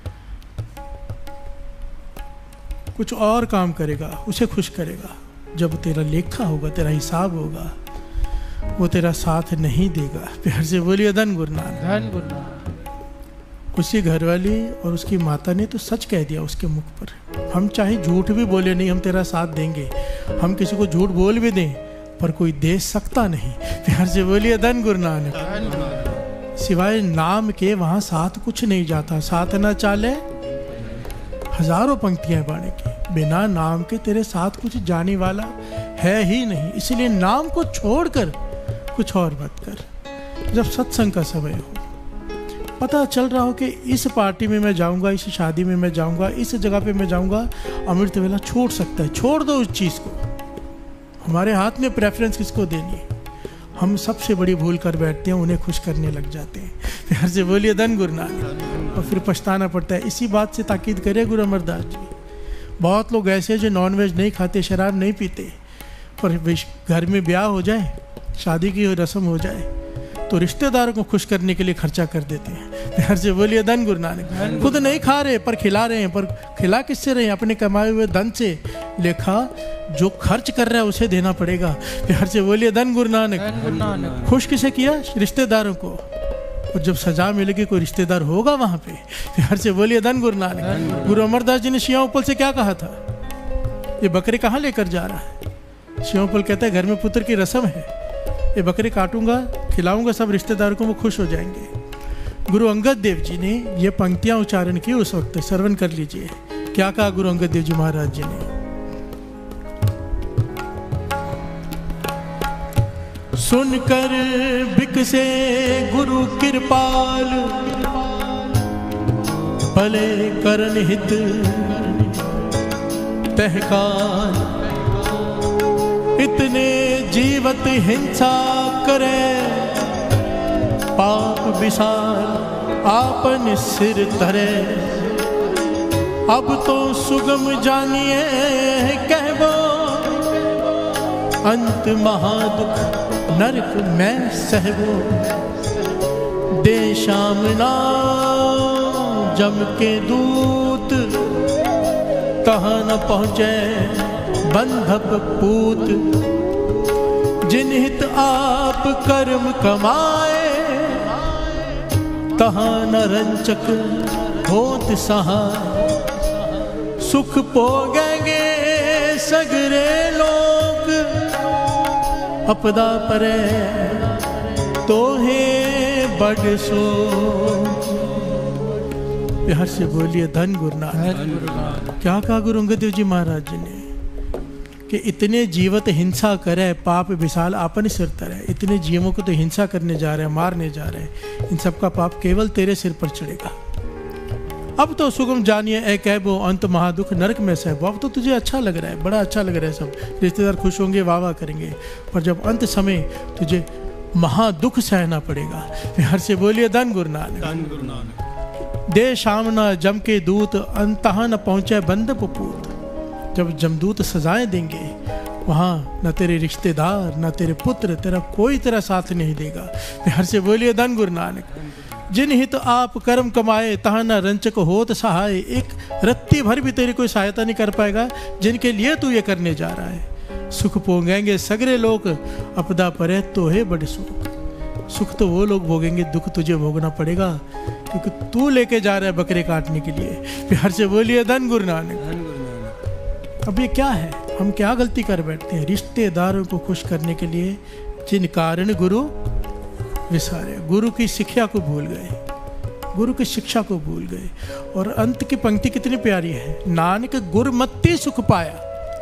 कुछ और काम करेगा, उसे खुश करेगा। जब तेरा लेखा होगा, तेरा हिसाब होगा, वो तेरा साथ नहीं देगा। प्यार से बोलिए धन गुरु नानक। धन गुरु नानक। उसकी घरवाली और उसकी माता ने तो सच कह दिया उसके मुख पर। हम चाहे झूठ भी बोले नहीं, हम तेरा साथ देंगे। हम किसी को झूठ बोल भी दें पर कोई दे सकता नहीं। प्यार से बोलिए धन गुरु नानक। सिवाय नाम के वहां साथ कुछ नहीं जाता। साथ ना चाले हजारों पंक्तियां बाणी की, बिना नाम के तेरे साथ कुछ जाने वाला है ही नहीं। इसलिए नाम को छोड़कर कुछ और मत कर। जब सत्संग का समय हो, पता चल रहा हो कि इस पार्टी में मैं जाऊंगा, इस शादी में मैं जाऊंगा, इस जगह पे मैं जाऊंगा, अमृत वेला छूट सकता है। छोड़ दो उस चीज़ को। हमारे हाथ में प्रेफरेंस किसको देनी है? हम सबसे बड़ी भूल कर बैठते हैं, उन्हें खुश करने लग जाते हैं। प्यार से बोलिए धन गुरु नानक। और फिर पछताना पड़ता है। इसी बात से ताकीद करे गुरु अमरदास जी। बहुत लोग ऐसे हैं जो नॉनवेज नहीं खाते, शराब नहीं पीते, पर घर में ब्याह हो जाए, शादी की रस्म हो जाए तो रिश्तेदारों को खुश करने के लिए खर्चा कर देते हैं। प्यार से बोलिए धन गुरु नानक। खुद नहीं खा रहे पर खिला रहे हैं। पर खिला किससे रहे हैं? अपने कमाए हुए धन से। लेखा जो खर्च कर रहा है उसे देना पड़ेगा। प्यार से बोलिए धन गुरु नानक। खुश किसे किया? रिश्तेदारों को। और जब सजा मिलेगी कोई रिश्तेदार होगा वहां पे। प्यार से बोलिए धन गुरु नानक। गुरु अमरदास जी ने शियापल से क्या कहा था? ये बकरे कहाँ लेकर जा रहा है? शियापल कहता है घर में पुत्र की रस्म है, ये बकरे काटूंगा, खिलाऊंगा, सब रिश्तेदारों को, वो खुश हो जाएंगे। गुरु अंगद देव जी ने ये पंक्तियां उच्चारण की उस वक्त। श्रवण कर लीजिए क्या कहा गुरु अंगद देव जी महाराज जी ने। सुनकर बिकसे गुरु कृपाल, भले करन हित तहकाल। इतने जीवत हिंसा करे, पाप विशाल आपन सिर धरे। अब तो सुगम जानिए कहबो, अंत महादुख नरक में सहबो। दे शामना जम के दूत, कहाँ न पहुँचे बंधप पूत। जिन हित आप कर्म कमाए, तहाँ न रंचक होत सहाय, सुख पोगेंगे सगरे लोग, अपदा परे तो है बड़ सो। प्यार से बोलिए धन गुरु नानक। क्या कहा गुरु अंगद देव जी महाराज जी ने कि इतने जीवत हिंसा करे पाप विशाल आपन सिर तरह। इतने जीवों को तो हिंसा करने जा रहे हैं, मारने जा रहे हैं, इन सब का पाप केवल तेरे सिर पर चढ़ेगा। अब तो सुगम जानिए ए कहबो अंत महादुख नरक में सहबो। अब तो तुझे अच्छा लग रहा है, बड़ा अच्छा लग रहा है, सब रिश्तेदार खुश होंगे, वाह वाह करेंगे, पर जब अंत समय तुझे महादुख सहना पड़ेगा। हर से बोलिए धन गुरु नानक। धन गुरु नानक। दे शाम न जम के दूत, अंतहा न पहुँचे बंद पुपूत। जब जमदूत सजाएं देंगे वहाँ न तेरे रिश्तेदार न तेरे पुत्र, तेरा कोई तेरा साथ नहीं देगा। हर से बोलिए धन गुरु नानक। जिन हित आप कर्म कमाए, तहाँ न रंचक होत सहाय। एक रत्ती भर भी तेरी कोई सहायता नहीं कर पाएगा जिनके लिए तू ये करने जा रहा है। सुख पोंगेंगे सगरे लोग, अपदा परे तो है बड़े सुख। सुख तो वो लोग भोगेंगे, दुख तुझे भोगना पड़ेगा, क्योंकि तू लेके जा रहा है बकरे काटने के लिए। फिर से बोलिए धन गुरु नानक। अब ये क्या है, हम क्या गलती कर बैठते हैं? रिश्तेदारों को खुश करने के लिए जिन कारण गुरु विसारे, गुरु की शिक्षा को भूल गए, गुरु की शिक्षा को भूल गए। और अंत की पंक्ति कितनी प्यारी है, नानक गुरमत्ति सुख पाया।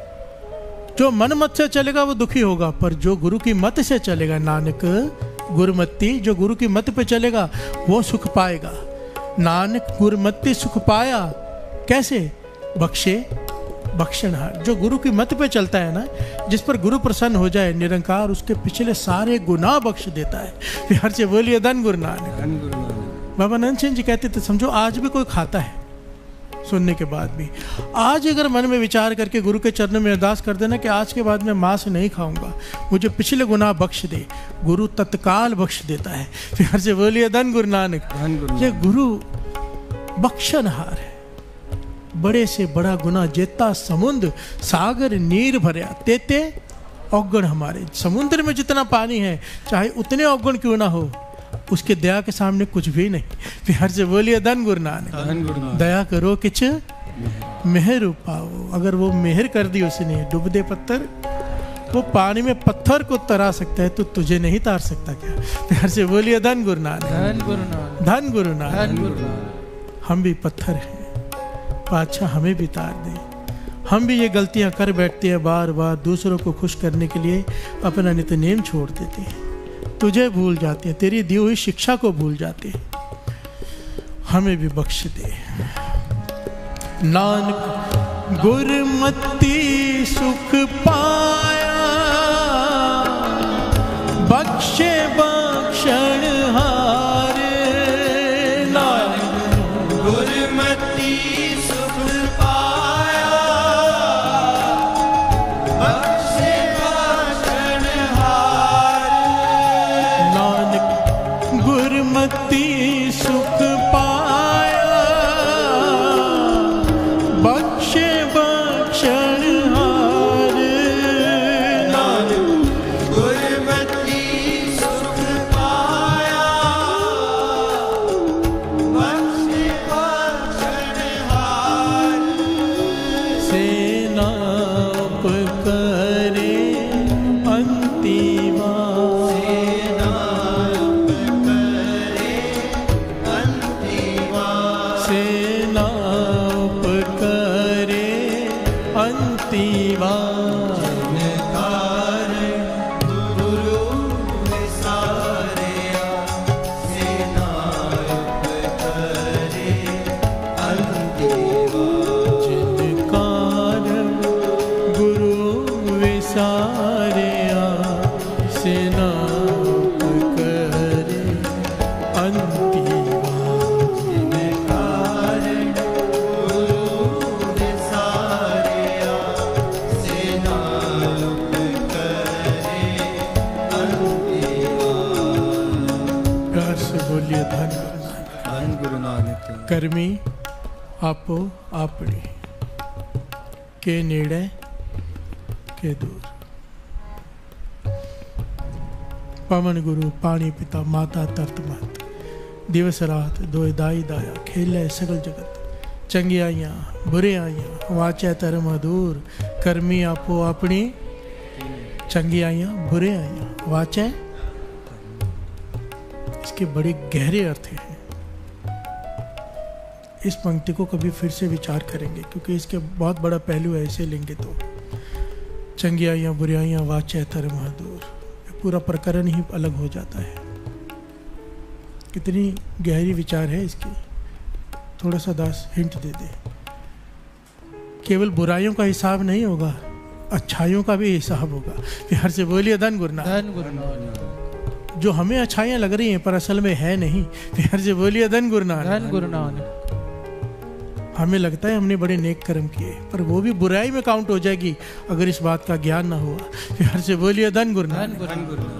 जो मन मत से चलेगा वो दुखी होगा, पर जो गुरु की मत से चलेगा, नानक गुरमत्ति, जो गुरु की मत पे चलेगा वो सुख पाएगा। नानक गुरमत्ति सुख पाया, कैसे? बख्शे बख्शनहार। जो गुरु की मत पे चलता है ना, जिस पर गुरु प्रसन्न हो जाए, निरंकार उसके पिछले सारे गुनाह बख्श देता है। हर से बोलिए धन गुरु नानक। बाबा नंद सिंह जी कहते थे, समझो आज भी कोई खाता है, सुनने के बाद भी आज अगर मन में विचार करके गुरु के चरणों में अरदास कर देना कि आज के बाद मैं मांस नहीं खाऊंगा, मुझे पिछले गुनाह बख्श दे, गुरु तत्काल बख्श देता है। फिर से बोलिए धन गुरु नानक। ये गुरु बख्शनहार है। बड़े से बड़ा गुना जेता समुद्र, सागर नीर भरया तेते अवगुण हमारे। समुद्र में जितना पानी है, चाहे उतने अवगुण क्यों ना हो, उसके दया के सामने कुछ भी नहीं। फिर हर से बोलिए धन गुरु नानक। दया करो किच मेहर पाओ। अगर वो मेहर कर दी उसने, डूब दे पत्थर, वो पानी में पत्थर को तरा सकता है, तो तुझे नहीं तार सकता क्या? फिर हर से बोलिए धन गुरु नानक। धन गुरु नानक। धन गुरु नानक। हम भी पत्थर हैं, पाछा हमें भी तार दे। हम भी ये गलतियां कर बैठते हैं, बार बार दूसरों को खुश करने के लिए अपना नित्य नेम छोड़ देते हैं, तुझे भूल जाते हैं, तेरी दी हुई शिक्षा को भूल जाते हैं। हमें भी बख्श दे। नानक गुरमत्ति सुख पाया, बख्शे बख्शण हार। नानक गुरमत्ति सुख पाया, बख्शे बख्शण हार। नानक गुरमत्ति सुख पाया, बख्शे बख्शण हार। नानक गुरमत्ति सुख पाया, बख्शे बख्शण हार। सेना उपकरे अंतिमा, सेना उपकरे अंतिमा। गुरु विसारया, सेना उपकरे अंतिमा। जिनकार गुरु विसारया, सेना उपकरे अंतिमा। प्यार से बोलिए धन गुरु नानक। धन गुरु नानक। कर्मी आपो आपड़ी, के नेड़े के दूर। पवन गुरु पानी पिता माता तरत मत, दिवस रात दोए दाई दाया खेले सगल जगत चंगियाइयाँ बुरे आइयाँ वाचा धर्म अधूर कर्मी आपो अपनी चंगियाइयाँ बुरे आइयाँ वाचा। इसके बड़े गहरे अर्थ हैं। इस पंक्ति को कभी फिर से विचार करेंगे क्योंकि इसके बहुत बड़ा पहलू है। ऐसे लेंगे तो चंगियाइयाँ बुराइयाँ वाचा धर्म अधूर, पूरा प्रकरण ही अलग हो जाता है। कितनी गहरी विचार है इसकी। थोड़ा सा दास हिंट दे दे। केवल बुराइयों का हिसाब नहीं होगा, अच्छाइयों का भी हिसाब होगा। हर से बोलिए धन गुरु नानक। जो हमें अच्छाइयाँ लग रही हैं पर असल में है नहीं, हर से बोलिए धन गुरु नानक। हमें लगता है हमने बड़े नेक कर्म किए पर वो भी बुराई में काउंट हो जाएगी अगर इस बात का ज्ञान ना हुआ। हर से बोलिए धन गुरु नानक।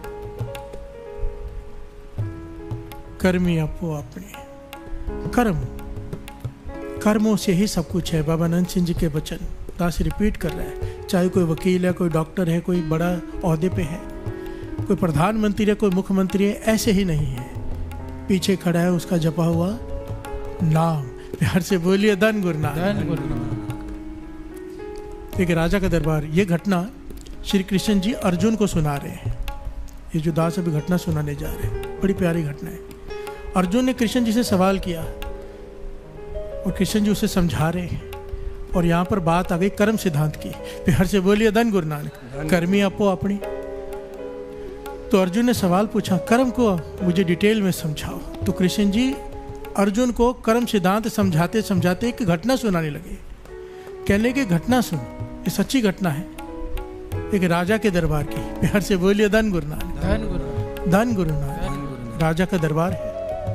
कर्मी आपो अपने कर्म, कर्मों से ही सब कुछ है। बाबा नंद सिंह जी के वचन दास रिपीट कर रहा है। चाहे कोई वकील है, कोई डॉक्टर है, कोई बड़ा ओहदे पे है, कोई प्रधानमंत्री है, कोई मुख्यमंत्री है, ऐसे ही नहीं है। पीछे खड़ा है उसका जपा हुआ नाम। प्यार से बोलिए धन गुरु नानक। एक राजा का दरबार। ये घटना श्री कृष्ण जी अर्जुन को सुना रहे हैं। ये जो दास अभी घटना सुनाने जा रहे हैं बड़ी प्यारी घटना है। अर्जुन ने कृष्ण जी से सवाल किया और कृष्ण जी उसे समझा रहे हैं। और यहाँ पर बात आ गई कर्म सिद्धांत की। प्यार से बोलिए धन गुरु नानक। कर्मी आपो अपनी। तो अर्जुन ने सवाल पूछा कर्म को मुझे डिटेल में समझाओ। तो कृष्ण जी अर्जुन को कर्म सिद्धांत समझाते समझाते एक घटना सुनाने लगे। कहने की घटना सुन, ये सच्ची घटना है एक राजा के दरबार की। प्यार से बोलिए धन गुरु नानक। धन गुरु नानक। राजा का दरबार है।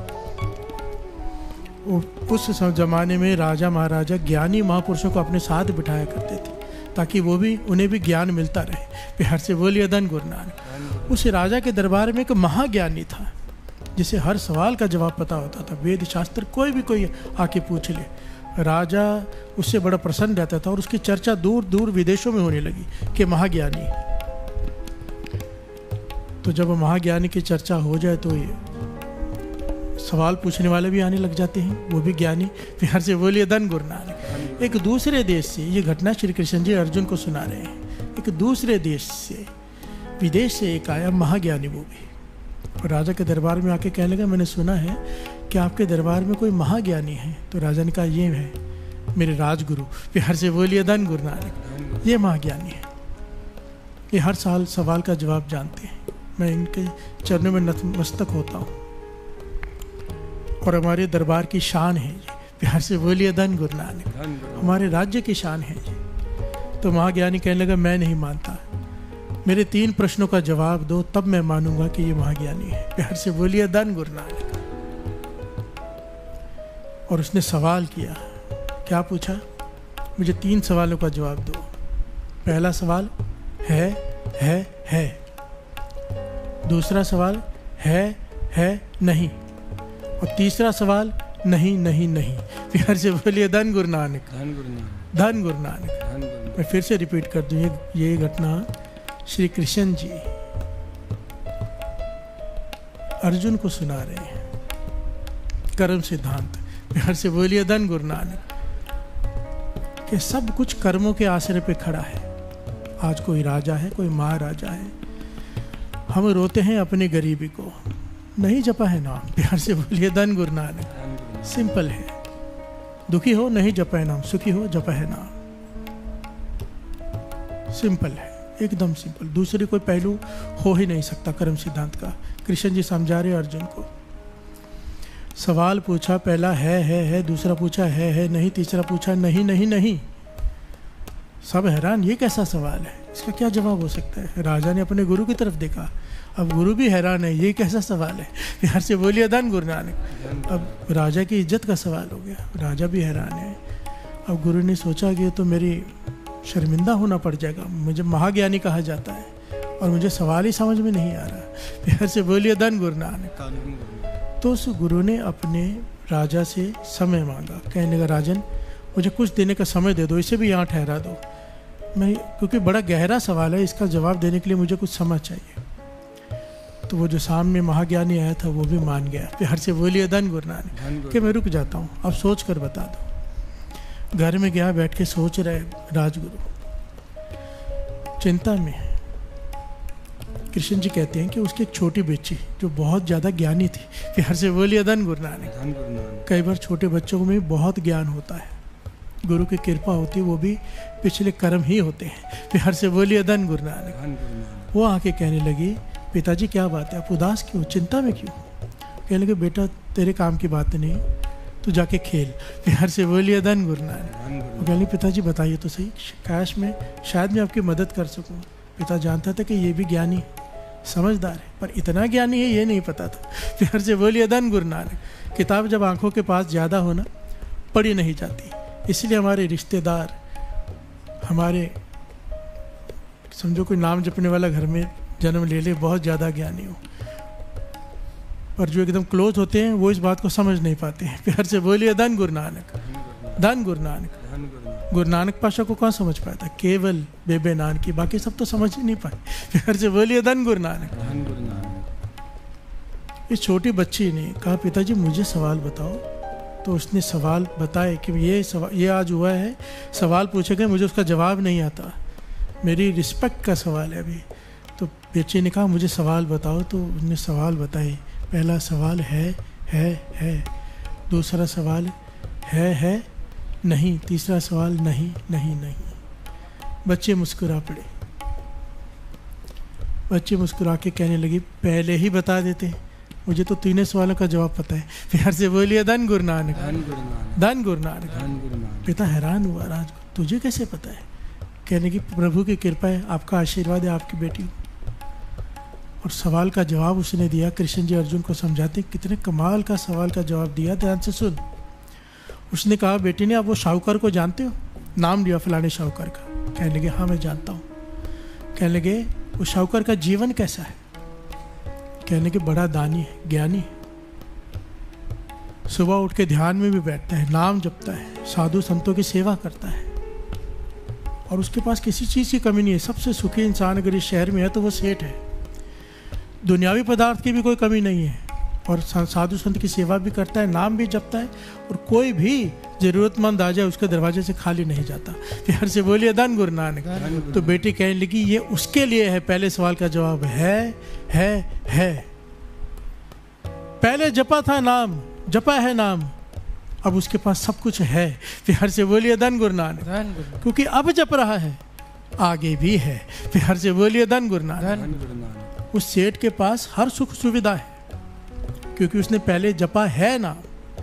उस जमाने में राजा महाराजा ज्ञानी महापुरुषों को अपने साथ बिठाया करते थे ताकि वो भी उन्हें भी ज्ञान मिलता रहे। प्यार से बोलिए धन गुरु नानक। उस राजा के दरबार में एक महाज्ञानी था जिसे हर सवाल का जवाब पता होता था। वेद शास्त्र कोई आके पूछ ले, राजा उससे बड़ा प्रसन्न रहता था और उसकी चर्चा दूर दूर विदेशों में होने लगी कि महाज्ञानी। तो जब महाज्ञानी की चर्चा हो जाए तो ये सवाल पूछने वाले भी आने लग जाते हैं, वो भी ज्ञानी। प्यार से बोलिए धन गुरु नानक। एक दूसरे देश से, ये घटना श्री कृष्ण जी अर्जुन को सुना रहे हैं। एक दूसरे देश से, विदेश से एक आया महाज्ञानी, वो भी और राजा के दरबार में आके कहने लगा मैंने सुना है कि आपके दरबार में कोई महाज्ञानी है। तो राजा ने कहा ये है मेरे राजगुरु। प्यार से बोलिए धन गुरु नानक। ये महाज्ञानी है, ये हर साल सवाल का जवाब जानते हैं। मैं इनके चरणों में नतमस्तक होता हूँ और हमारे दरबार की शान है ये। प्यार से बोलिए धन गुरु नानक। हमारे राज्य की शान है ये। तो महाज्ञानी कहने लगा मैं नहीं मानता, मेरे 3 प्रश्नों का जवाब दो तब मैं मानूंगा कि ये महाज्ञानी है। प्यार से बोलिए धन गुरु नानक। और उसने सवाल किया, क्या पूछा? मुझे 3 सवालों का जवाब दो। पहला सवाल है। दूसरा सवाल है नहीं। और तीसरा सवाल नहीं। प्यार से बोलिए धन गुरु नानक। धन गुरु नानक। मैं फिर से रिपीट कर दूं, ये घटना श्री कृष्ण जी अर्जुन को सुना रहे हैं। कर्म सिद्धांत। प्यार से बोलिए धन गुरु नानक। कि सब कुछ कर्मों के आश्रय पे खड़ा है। आज कोई राजा है, कोई महाराजा है, हम रोते हैं अपनी गरीबी को, नहीं जपा है नाम। प्यार से बोलिए धन गुरु नानक। सिंपल है, दुखी हो नहीं जपा है नाम, सुखी हो जपा है नाम। सिंपल है, एकदम सिंपल। दूसरी कोई पहलू हो ही नहीं सकता कर्म सिद्धांत का। कृष्ण जी समझा रहे अर्जुन को। सवाल पूछा, पहला है, दूसरा पूछा है नहीं, तीसरा पूछा नहीं। सब हैरान, ये कैसा सवाल है, इसका क्या जवाब हो सकता है? राजा ने अपने गुरु की तरफ देखा, अब गुरु भी हैरान है, ये कैसा सवाल है? प्यार से बोलिए धन गुरु नानक। अब राजा की इज्जत का सवाल हो गया, राजा भी हैरान है। अब गुरु ने सोचा कि तो मेरी शर्मिंदा होना पड़ जाएगा, मुझे महाज्ञानी कहा जाता है और मुझे सवाल ही समझ में नहीं आ रहा। प्यार से बोलिए धन गुरु नानक। तो उस गुरु ने अपने राजा से समय मांगा। कहने लगा, राजन मुझे कुछ देने का समय दे दो, इसे भी यहाँ ठहरा दो, मैं क्योंकि बड़ा गहरा सवाल है, इसका जवाब देने के लिए मुझे कुछ समय चाहिए। तो वो जो सामने महाज्ञानी आया था वो भी मान गया। प्यार से बोलिए धन गुरु नानक। कि मैं रुक जाता हूँ, अब सोच कर बता दो। घर में गया, बैठ के सोच रहे राजगुरु, चिंता में। कृष्ण जी कहते हैं कि उसकी एक छोटी बच्ची जो बहुत ज़्यादा ज्ञानी थी, प्यार से बोलिए धन गुरु नानक। कई बार छोटे बच्चों में बहुत ज्ञान होता है, गुरु की कृपा होती है, वो भी पिछले कर्म ही होते हैं। प्यार से बोलिए धन गुरु नानक। वो आके कहने लगी, पिताजी क्या बात है, आप उदास क्यों, चिंता में क्यों? कहने लगे, बेटा तेरे काम की बात नहीं, तू जाके खेल। प्यार से बोलिए धन गुरु नानक। वो कहने लगे, पिताजी बताइए तो सही, काश में शायद मैं आपकी मदद कर सकूं। पिता जानता था कि ये भी ज्ञानी समझदार है, पर इतना ज्ञानी है ये नहीं पता था। प्यार से बोलिए धन गुरु नानक। किताब जब आंखों के पास ज़्यादा होना, पढ़ी नहीं जाती, इसलिए हमारे रिश्तेदार, हमारे समझो कोई नाम जपने वाला घर में जन्म ले ले, बहुत ज़्यादा ज्ञानी हो, पर जो एकदम क्लोज होते हैं वो इस बात को समझ नहीं पाते हैं। प्यार से बोलिए धन गुरु नानक। धन गुरु नानक। गुरु नानक पाशा को कौन समझ पाया था? केवल बेबे नानकी, बाकी सब तो समझ ही नहीं पाए। प्यार से बोलिए धन गुरु नानक। इस छोटी बच्ची ने कहा, पिताजी मुझे सवाल बताओ। तो उसने सवाल बताए कि ये आज हुआ है, सवाल पूछे गए, मुझे उसका जवाब नहीं आता, मेरी रिस्पेक्ट का सवाल है अभी। तो बच्ची ने कहा, मुझे सवाल बताओ। तो उसने सवाल बताए। पहला सवाल है। दूसरा सवाल है नहीं। तीसरा सवाल नहीं। बच्चे मुस्कुरा पड़े। बच्चे मुस्कुरा के कहने लगी, पहले ही बता देते, मुझे तो तीनों सवालों का जवाब पता है। प्यार से बोलिए धन गुरु नानक। धन गुरु नानक। पिता हैरान हुआ, राजगुरु तुझे कैसे पता है? कहने की, प्रभु की कृपा है, आपका आशीर्वाद है, आपकी बेटी। और सवाल का जवाब उसने दिया। कृष्ण जी अर्जुन को समझाते, कितने कमाल का सवाल का जवाब दिया, ध्यान से सुन। उसने कहा, बेटी ने, आप वो शाहूकार को जानते हो? नाम लिया फलाने शाहूकार का। कहने लगे, हाँ मैं जानता हूँ। कहने लगे, वो शाहूकार का जीवन कैसा है? कहने के, बड़ा दानी है, ज्ञानी है, सुबह उठ के ध्यान में भी बैठता है, नाम जपता है, साधु संतों की सेवा करता है, और उसके पास किसी चीज़ की कमी नहीं है। सबसे सुखी इंसान अगर इस शहर में है तो वो सेठ है। दुनियावी पदार्थ की भी कोई कमी नहीं है, और साधु संत की सेवा भी करता है, नाम भी जपता है, और कोई भी ज़रूरतमंद आ जाए उसके दरवाजे से खाली नहीं जाता। प्यार से बोलिए धन गुरु नानक। तो बेटी कहने लगी, ये उसके लिए है। पहले सवाल का जवाब है। पहले जपा था नाम, जपा है नाम, अब उसके पास सब कुछ है। प्यार से बोलिए धन गुरु नानक। क्योंकि अब जप रहा है, आगे भी है। प्यार से बोलिए धन गुरु नानक। उस सेठ के पास हर सुख सुविधा है, क्योंकि उसने पहले जपा है नाम।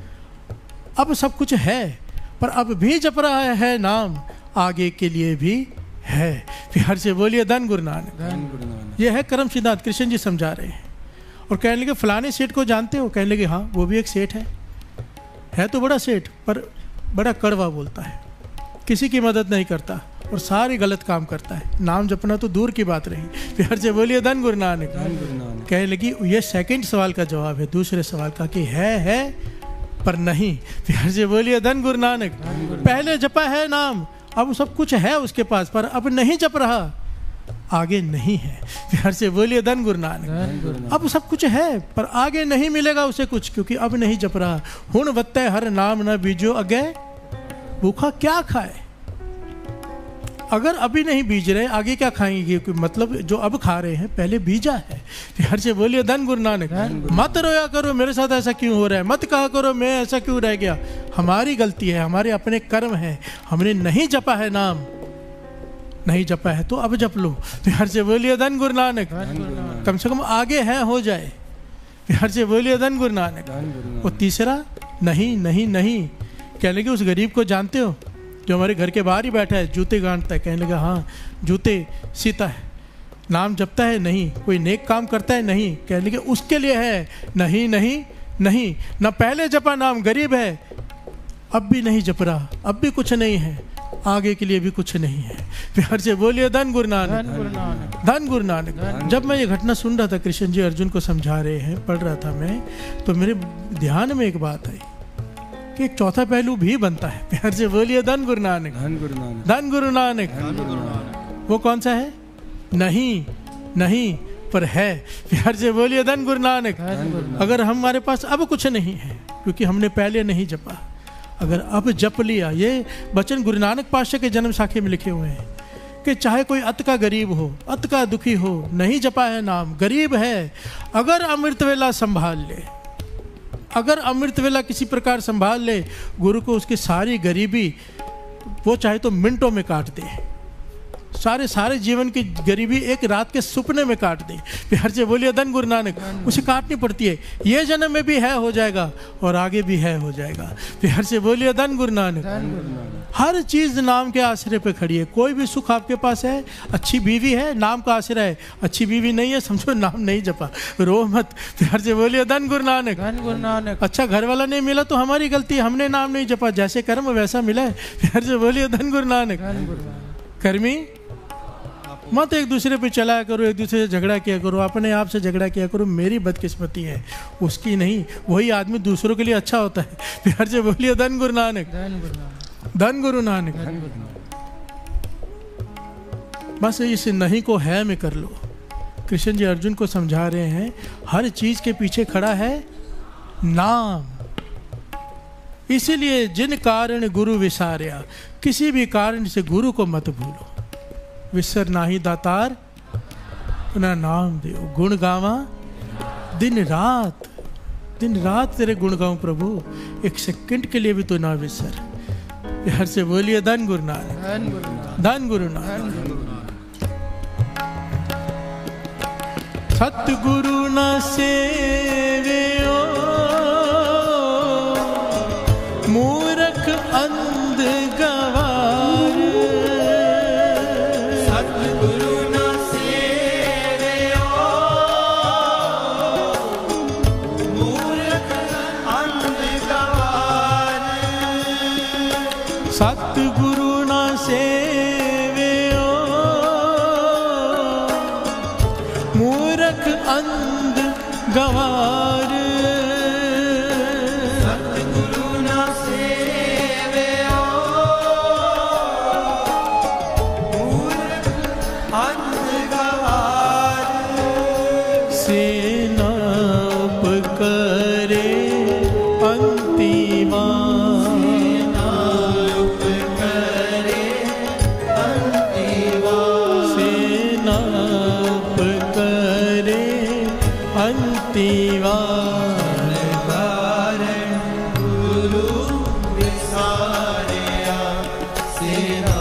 अब सब कुछ है, पर अब भी जप रहा है नाम, आगे के लिए भी है। प्यार से बोलिए धन गुरु नानक। यह है कर्म सिद्धांत, कृष्ण जी समझा रहे हैं। और कहने लगे, फलाने सेठ को जानते हो? कहने लगे, हाँ वो भी एक सेठ है तो बड़ा सेठ, पर बड़ा कड़वा बोलता है, किसी की मदद नहीं करता, और सारे गलत काम करता है। नाम जपना तो दूर की बात रही। प्यार से बोलिए धन गुरु नानक। कहने लगी, ये सेकंड सवाल का जवाब है। दूसरे सवाल का कि है पर नहीं। प्यार से बोलिए धन गुरु नानक। पहले जपा है नाम, अब सब कुछ है उसके पास, पर अब नहीं जप रहा, आगे नहीं है। प्यार से बोलिए धन गुरु नानक। अब सब कुछ है, पर आगे नहीं मिलेगा उसे कुछ, क्योंकि अब नहीं जप रहा। हुण वत्ते हर नाम न बीजो अगे, भूखा क्या खाए? अगर अभी नहीं बीज रहे, आगे क्या खाएंगे? मतलब जो अब खा रहे हैं पहले बीजा है। प्यार से बोलिए धन गुरु नानक। मत रोया करो, मेरे साथ ऐसा क्यों हो रहा है, मत कहा करो मैं ऐसा क्यों रह गया। हमारी गलती है, हमारे अपने कर्म है, हमने नहीं जपा है नाम, नहीं जपा है तो अब जप लो। प्यार से बोलिए धन गुरु नानक। कम से कम आगे है हो जाए। प्यार से बोलिए धन गुरु नानक। और तीसरा नहीं। कहने लगे, उस गरीब को जानते हो जो हमारे घर के बाहर ही बैठा है, जूते गांठता है? कहने लगा, हाँ जूते सीता है। नाम जपता है? नहीं। कोई नेक काम करता है? नहीं। कहने लगे, उसके लिए है? नहीं। ना पहले जपा नाम, गरीब है, अब भी नहीं जप रहा, अब भी कुछ नहीं है, आगे के लिए भी कुछ नहीं है। प्यार से बोलिए धन गुरु नानक। धन गुरु नानक। जब मैं ये घटना सुन रहा था, कृष्ण जी अर्जुन को समझा रहे हैं, पढ़ रहा था मैं, तो मेरे ध्यान में एक बात आई कि एक चौथा पहलू भी बनता है। प्यार से बोलिए धन गुरु नानक। धन गुरु नानक। वो कौन सा है? नहीं। पर है। प्यार से बोलिए धन गुरु नानक। अगर हमारे पास अब कुछ नहीं है क्योंकि हमने पहले नहीं जपा, अगर अब जप लिया, ये वचन गुरु नानक पातशाह के जन्म साखी में लिखे हुए हैं कि चाहे कोई अत का गरीब हो, अत का दुखी हो, नहीं जपा है नाम, गरीब है, अगर अमृत वेला संभाल ले, अगर अमृत वेला किसी प्रकार संभाल ले, गुरु को उसकी सारी गरीबी वो चाहे तो मिनटों में काट दे, सारे जीवन की गरीबी एक रात के सुपने में काट दे। प्यार से बोलिए धन गुरु नानक। उसे काटनी पड़ती है, ये जन्म में भी है हो जाएगा और आगे भी है हो जाएगा। प्यार से बोलिए धन गुरु नानक। हर चीज नाम के आश्रय पे खड़ी है। कोई भी सुख आपके पास है, अच्छी बीवी है, नाम का आश्रय है, अच्छी बीवी नहीं है, समझो नाम नहीं जपा, रो मत। प्यार से बोलिए धन गुरु नानक। धन गुरु नानक। अच्छा घर वाला नहीं मिला तो हमारी गलती, हमने नाम नहीं जपा, जैसे कर्म वैसा मिला है। प्यार से बोलिए धन गुरु नानक। कर्मी मत एक दूसरे पे चलाया करो, एक दूसरे से झगड़ा किया करो, अपने आप से झगड़ा किया करो, मेरी बदकिस्मती है उसकी नहीं। वही आदमी दूसरों के लिए अच्छा होता है। प्यार से बोलिए धन गुरु नानक। धन गुरु नानक। बस इस नहीं को है में कर लो। कृष्ण जी अर्जुन को समझा रहे हैं, हर चीज के पीछे खड़ा है नाम। इसीलिए जिन कारण गुरु विसार्या, किसी भी कारण से गुरु को मत भूलो। विसर नाही दातार अपना नाम दे, गुण गावा दिन रात तेरे गुण गाऊं प्रभु, एक सेकंड के लिए भी तो ना विसर। प्यार से बोलिए धन गुरु नानक। धन गुरु नानक। सतगुरु न सेवियो मूर्ख अंध गवार, सतगुरु न सेवियो मूर्ख अंध गवार, सतगुरु न सेवियो मूर्ख अंध गवार, सतगुरु न सेवियो मूर्ख अंध गवार, सेना उपकरे अंतिमा, उपकरे अंतिमा, सेना उपकरे अंतिमा, कारण गुरु विसारिया, सेना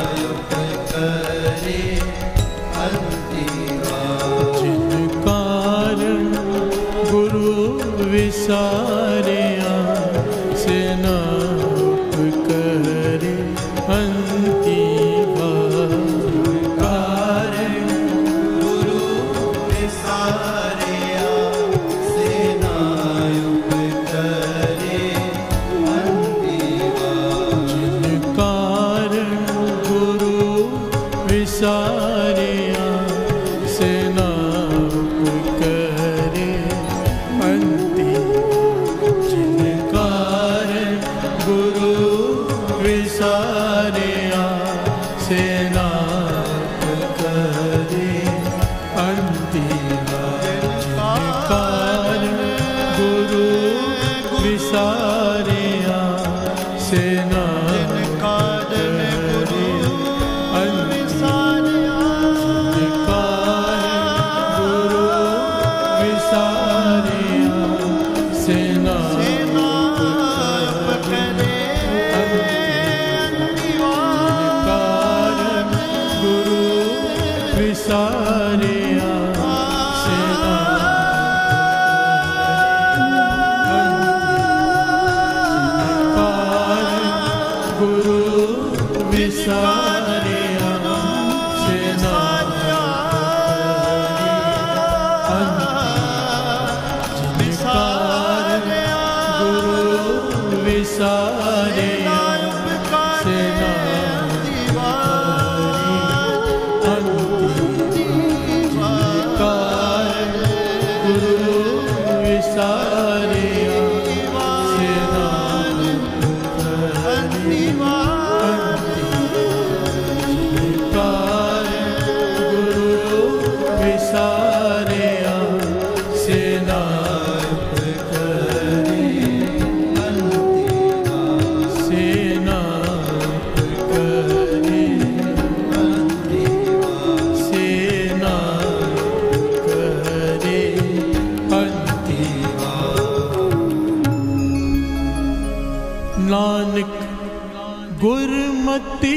उपकरे अंतिमा, जिन कारण गुरु विसारिया, सेना उपकरे अंतिमा, कारण गुरु विसारिया, सेना उपकरे अंतिमा, जिन कारण गुरु विसारिया, सेना उपकरे अंतिमा, जिन कारण गुरु विसारिया, सेना उपकरे अंतिमा, जिन कारण गुरु विसारिया, सेना विसारिया, सेना गुरु विसारिया, सेना गुरु विसारिया, सेना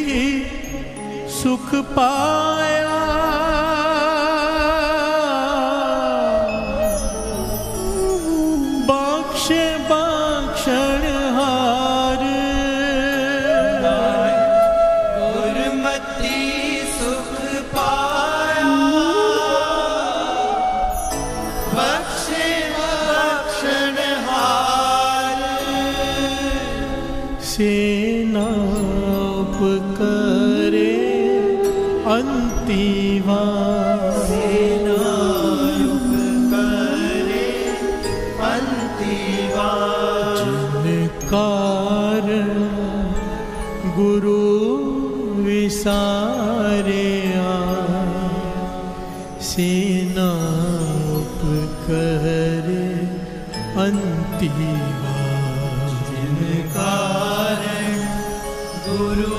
सुख पाया, बख्शे बख्शणहार, गुरमति सुख पाया, बख्शे बख्शणहार, सेना उपकरे अंतिवा, सेना उपकरे अंतिवा, जिन कारण गुरु विसारे सेना उपकरे अंतिवा, जिन कारण गुरु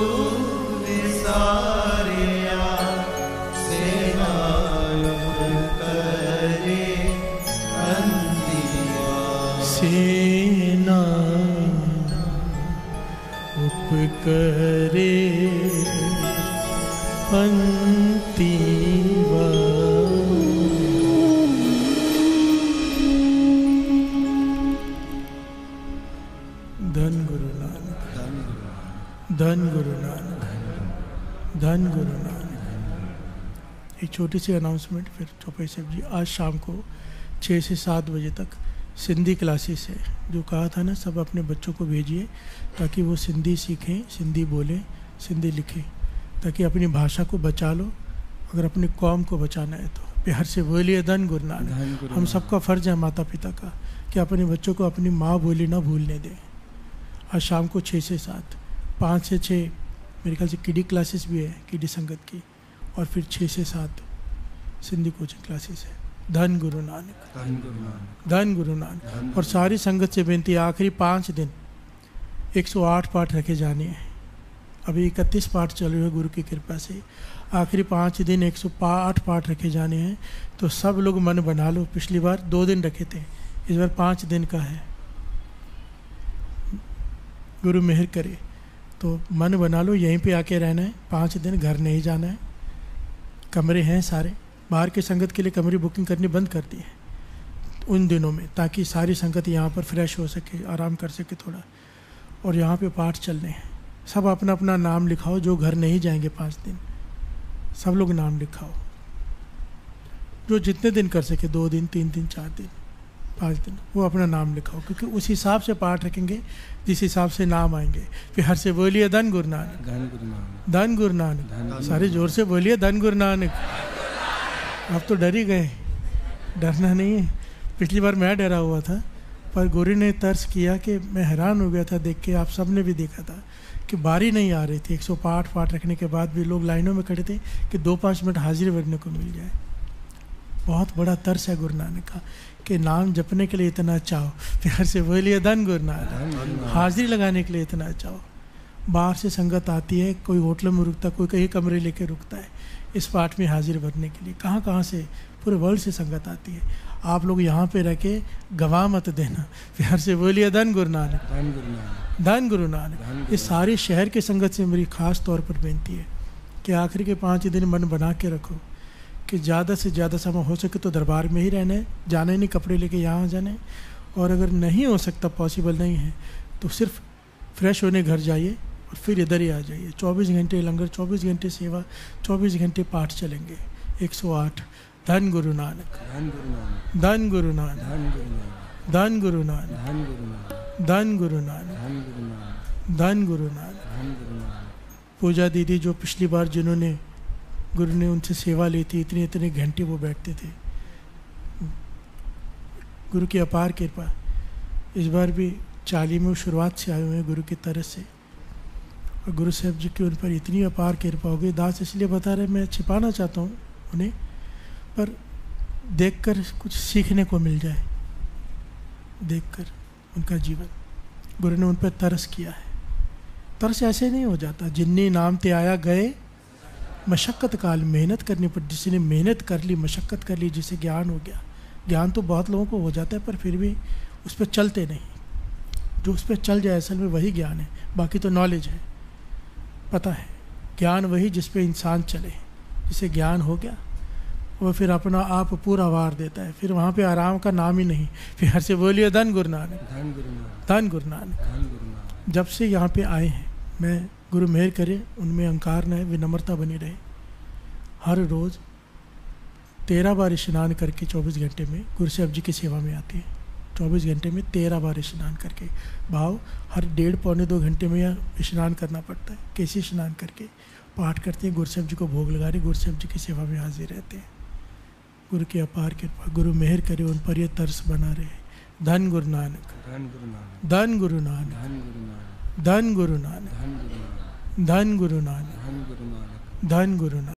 विसारिया, सेना उपकरे अंतिवा, सेना उपकरे अंतिवा। धन गुरु नानक, धन गुरु नानक, धन गुरु नानक। एक छोटी सी अनाउंसमेंट फिर चौपाई साहब जी। आज शाम को 6 से 7 बजे तक सिंधी क्लासेस है। जो कहा था ना, सब अपने बच्चों को भेजिए ताकि वो सिंधी सीखें, सिंधी बोलें, सिंधी लिखें, ताकि अपनी भाषा को बचा लो। अगर अपनी कौम को बचाना है तो प्यार से बोलिए धन गुरु नानक। हम सबका फ़र्ज़ है माता पिता का कि अपने बच्चों को अपनी माँ बोली ना भूलने दें। आज शाम को 6 से 7, 5 से 6 मेरे ख्याल से किडी क्लासेस भी है, किडी संगत की, और फिर 6 से 7 सिंधी कोचिंग क्लासेस है। धन गुरु नानक, धन गुरु नानक। और सारी संगत से बेनती है, आखिरी 5 दिन 108 पाठ रखे जाने हैं। अभी 31 पाठ चल रहे हैं गुरु की कृपा से। आखिरी 5 दिन 108 पाठ रखे जाने हैं। तो सब लोग मन बना लो। पिछली बार 2 दिन रखे थे, इस बार 5 दिन का है। गुरु मेहर करे तो मन बना लो, यहीं पे आके रहना है 5 दिन, घर नहीं जाना है। कमरे हैं सारे, बाहर के संगत के लिए कमरे बुकिंग करनी बंद कर दी है उन दिनों में, ताकि सारी संगत यहाँ पर फ्रेश हो सके, आराम कर सके थोड़ा। और यहाँ पे पाठ चलने हैं। सब अपना अपना नाम लिखाओ, जो घर नहीं जाएंगे 5 दिन, सब लोग नाम लिखाओ। जो जितने दिन कर सके, 2 दिन, 3 दिन, 4 दिन, 5 दिन, वो अपना नाम लिखाओ, क्योंकि उस हिसाब से पाठ रखेंगे जिस हिसाब से नाम आएंगे। फिर हर से बोलिए धन गुरु नानक, धन गुरु नानक। सारे जोर से बोलिए धन गुरु नानक। आप तो डर ही गए, डरना नहीं है। पिछली बार मैं डरा हुआ था, पर गुरु ने तर्स किया कि मैं हैरान हो गया था देख के। आप सब ने भी देखा था कि बारी नहीं आ रही थी। 108 पाठ रखने के बाद भी लोग लाइनों में खड़े थे कि 2-5 मिनट हाजिरी भरने को मिल जाए। बहुत बड़ा तर्स है गुरु नानक का कि नाम जपने के लिए इतना चाहो। प्यार से बोलिए धन गुरु नानक। हाजिरी लगाने के लिए इतना चाहो। बाहर से संगत आती है, कोई होटल में रुकता, कोई कहीं कमरे लेके रुकता है इस पाठ में हाजिर भरने के लिए। कहाँ कहाँ से, पूरे वर्ल्ड से संगत आती है। आप लोग यहाँ पे रह के गवाह मत देना। प्यार से बोलिए धन गुरु नानक, धन गुरु नानक। इस सारे शहर के संगत से मेरी खास तौर पर बेनती है कि आखिर के 5 दिन मन बना के रखो कि ज़्यादा से ज़्यादा समय हो सके तो दरबार में ही रहना है, जाना ही नहीं कपड़े लेके यहाँ जाने। और अगर नहीं हो सकता, पॉसिबल नहीं है, तो सिर्फ फ्रेश होने घर जाइए और फिर इधर ही आ जाइए। 24 घंटे लंगर, 24 घंटे सेवा, 24 घंटे पाठ चलेंगे। 108 धन गुरु नानक, धन गुरु नानक, धन गुरु नानक, धन गुरु नानक, धन गुरु नानक। पूजा दीदी जो पिछली बार जिन्होंने गुरु ने उनसे सेवा ली थी, इतने इतने घंटे वो बैठते थे। गुरु की अपार कृपा। इस बार भी 40 में शुरुआत से आए हुए हैं गुरु की तरफ से, और गुरु साहब जी की उन पर इतनी अपार कृपा हो गई। दास इसलिए बता रहे, मैं छिपाना चाहता हूँ उन्हें, पर देखकर कुछ सीखने को मिल जाए, देखकर उनका जीवन। गुरु ने उन पर तरस किया है। तरस ऐसे नहीं हो जाता। जिन्नी नाम ते आया गए मशक्क़त काल, मेहनत करनी पड़ी। जिसने मेहनत कर ली, मशक्क़त कर ली, जिसे ज्ञान हो गया। ज्ञान तो बहुत लोगों को हो जाता है, पर फिर भी उस पर चलते नहीं। जो उस पर चल जाए असल में वही ज्ञान है, बाकी तो नॉलेज है, पता है। ज्ञान वही जिस पे इंसान चले, जिसे ज्ञान हो गया वो फिर अपना आप पूरा वार देता है, फिर वहाँ पे आराम का नाम ही नहीं। फिर हर से बोलिए धन गुरु नानक, धन गुरु नानक, धन गुरु नानक। धन गुरु नानक। जब से यहाँ पे आए हैं, मैं गुरु मेहर करे उनमें अहंकार न है, विनम्रता बनी रहे। हर रोज़ 13 बार स्नान करके 24 घंटे में गुरु साहब जी की सेवा में आती है। 24 घंटे में 13 बार स्नान करके, भाव हर 1.5-पौने 2 घंटे में यह स्नान करना पड़ता है। कैसे स्नान करके पाठ करते हैं, गुरु साहब जी को भोग लगा रहे, गुरु साहब जी की सेवा में हाजिर रहते हैं। गुरु की अपार कृपा, गुरु मेहर करे उन पर ये तरस बना रहे। धन गुरु नानक, धन गुरु नानक, धन गुरु नानक, धन गुरु नानक, धन गुरु नानक, धन गुरु नानक, धन गुरु नानक, धन गुरु नानक। धन गुरु नानक।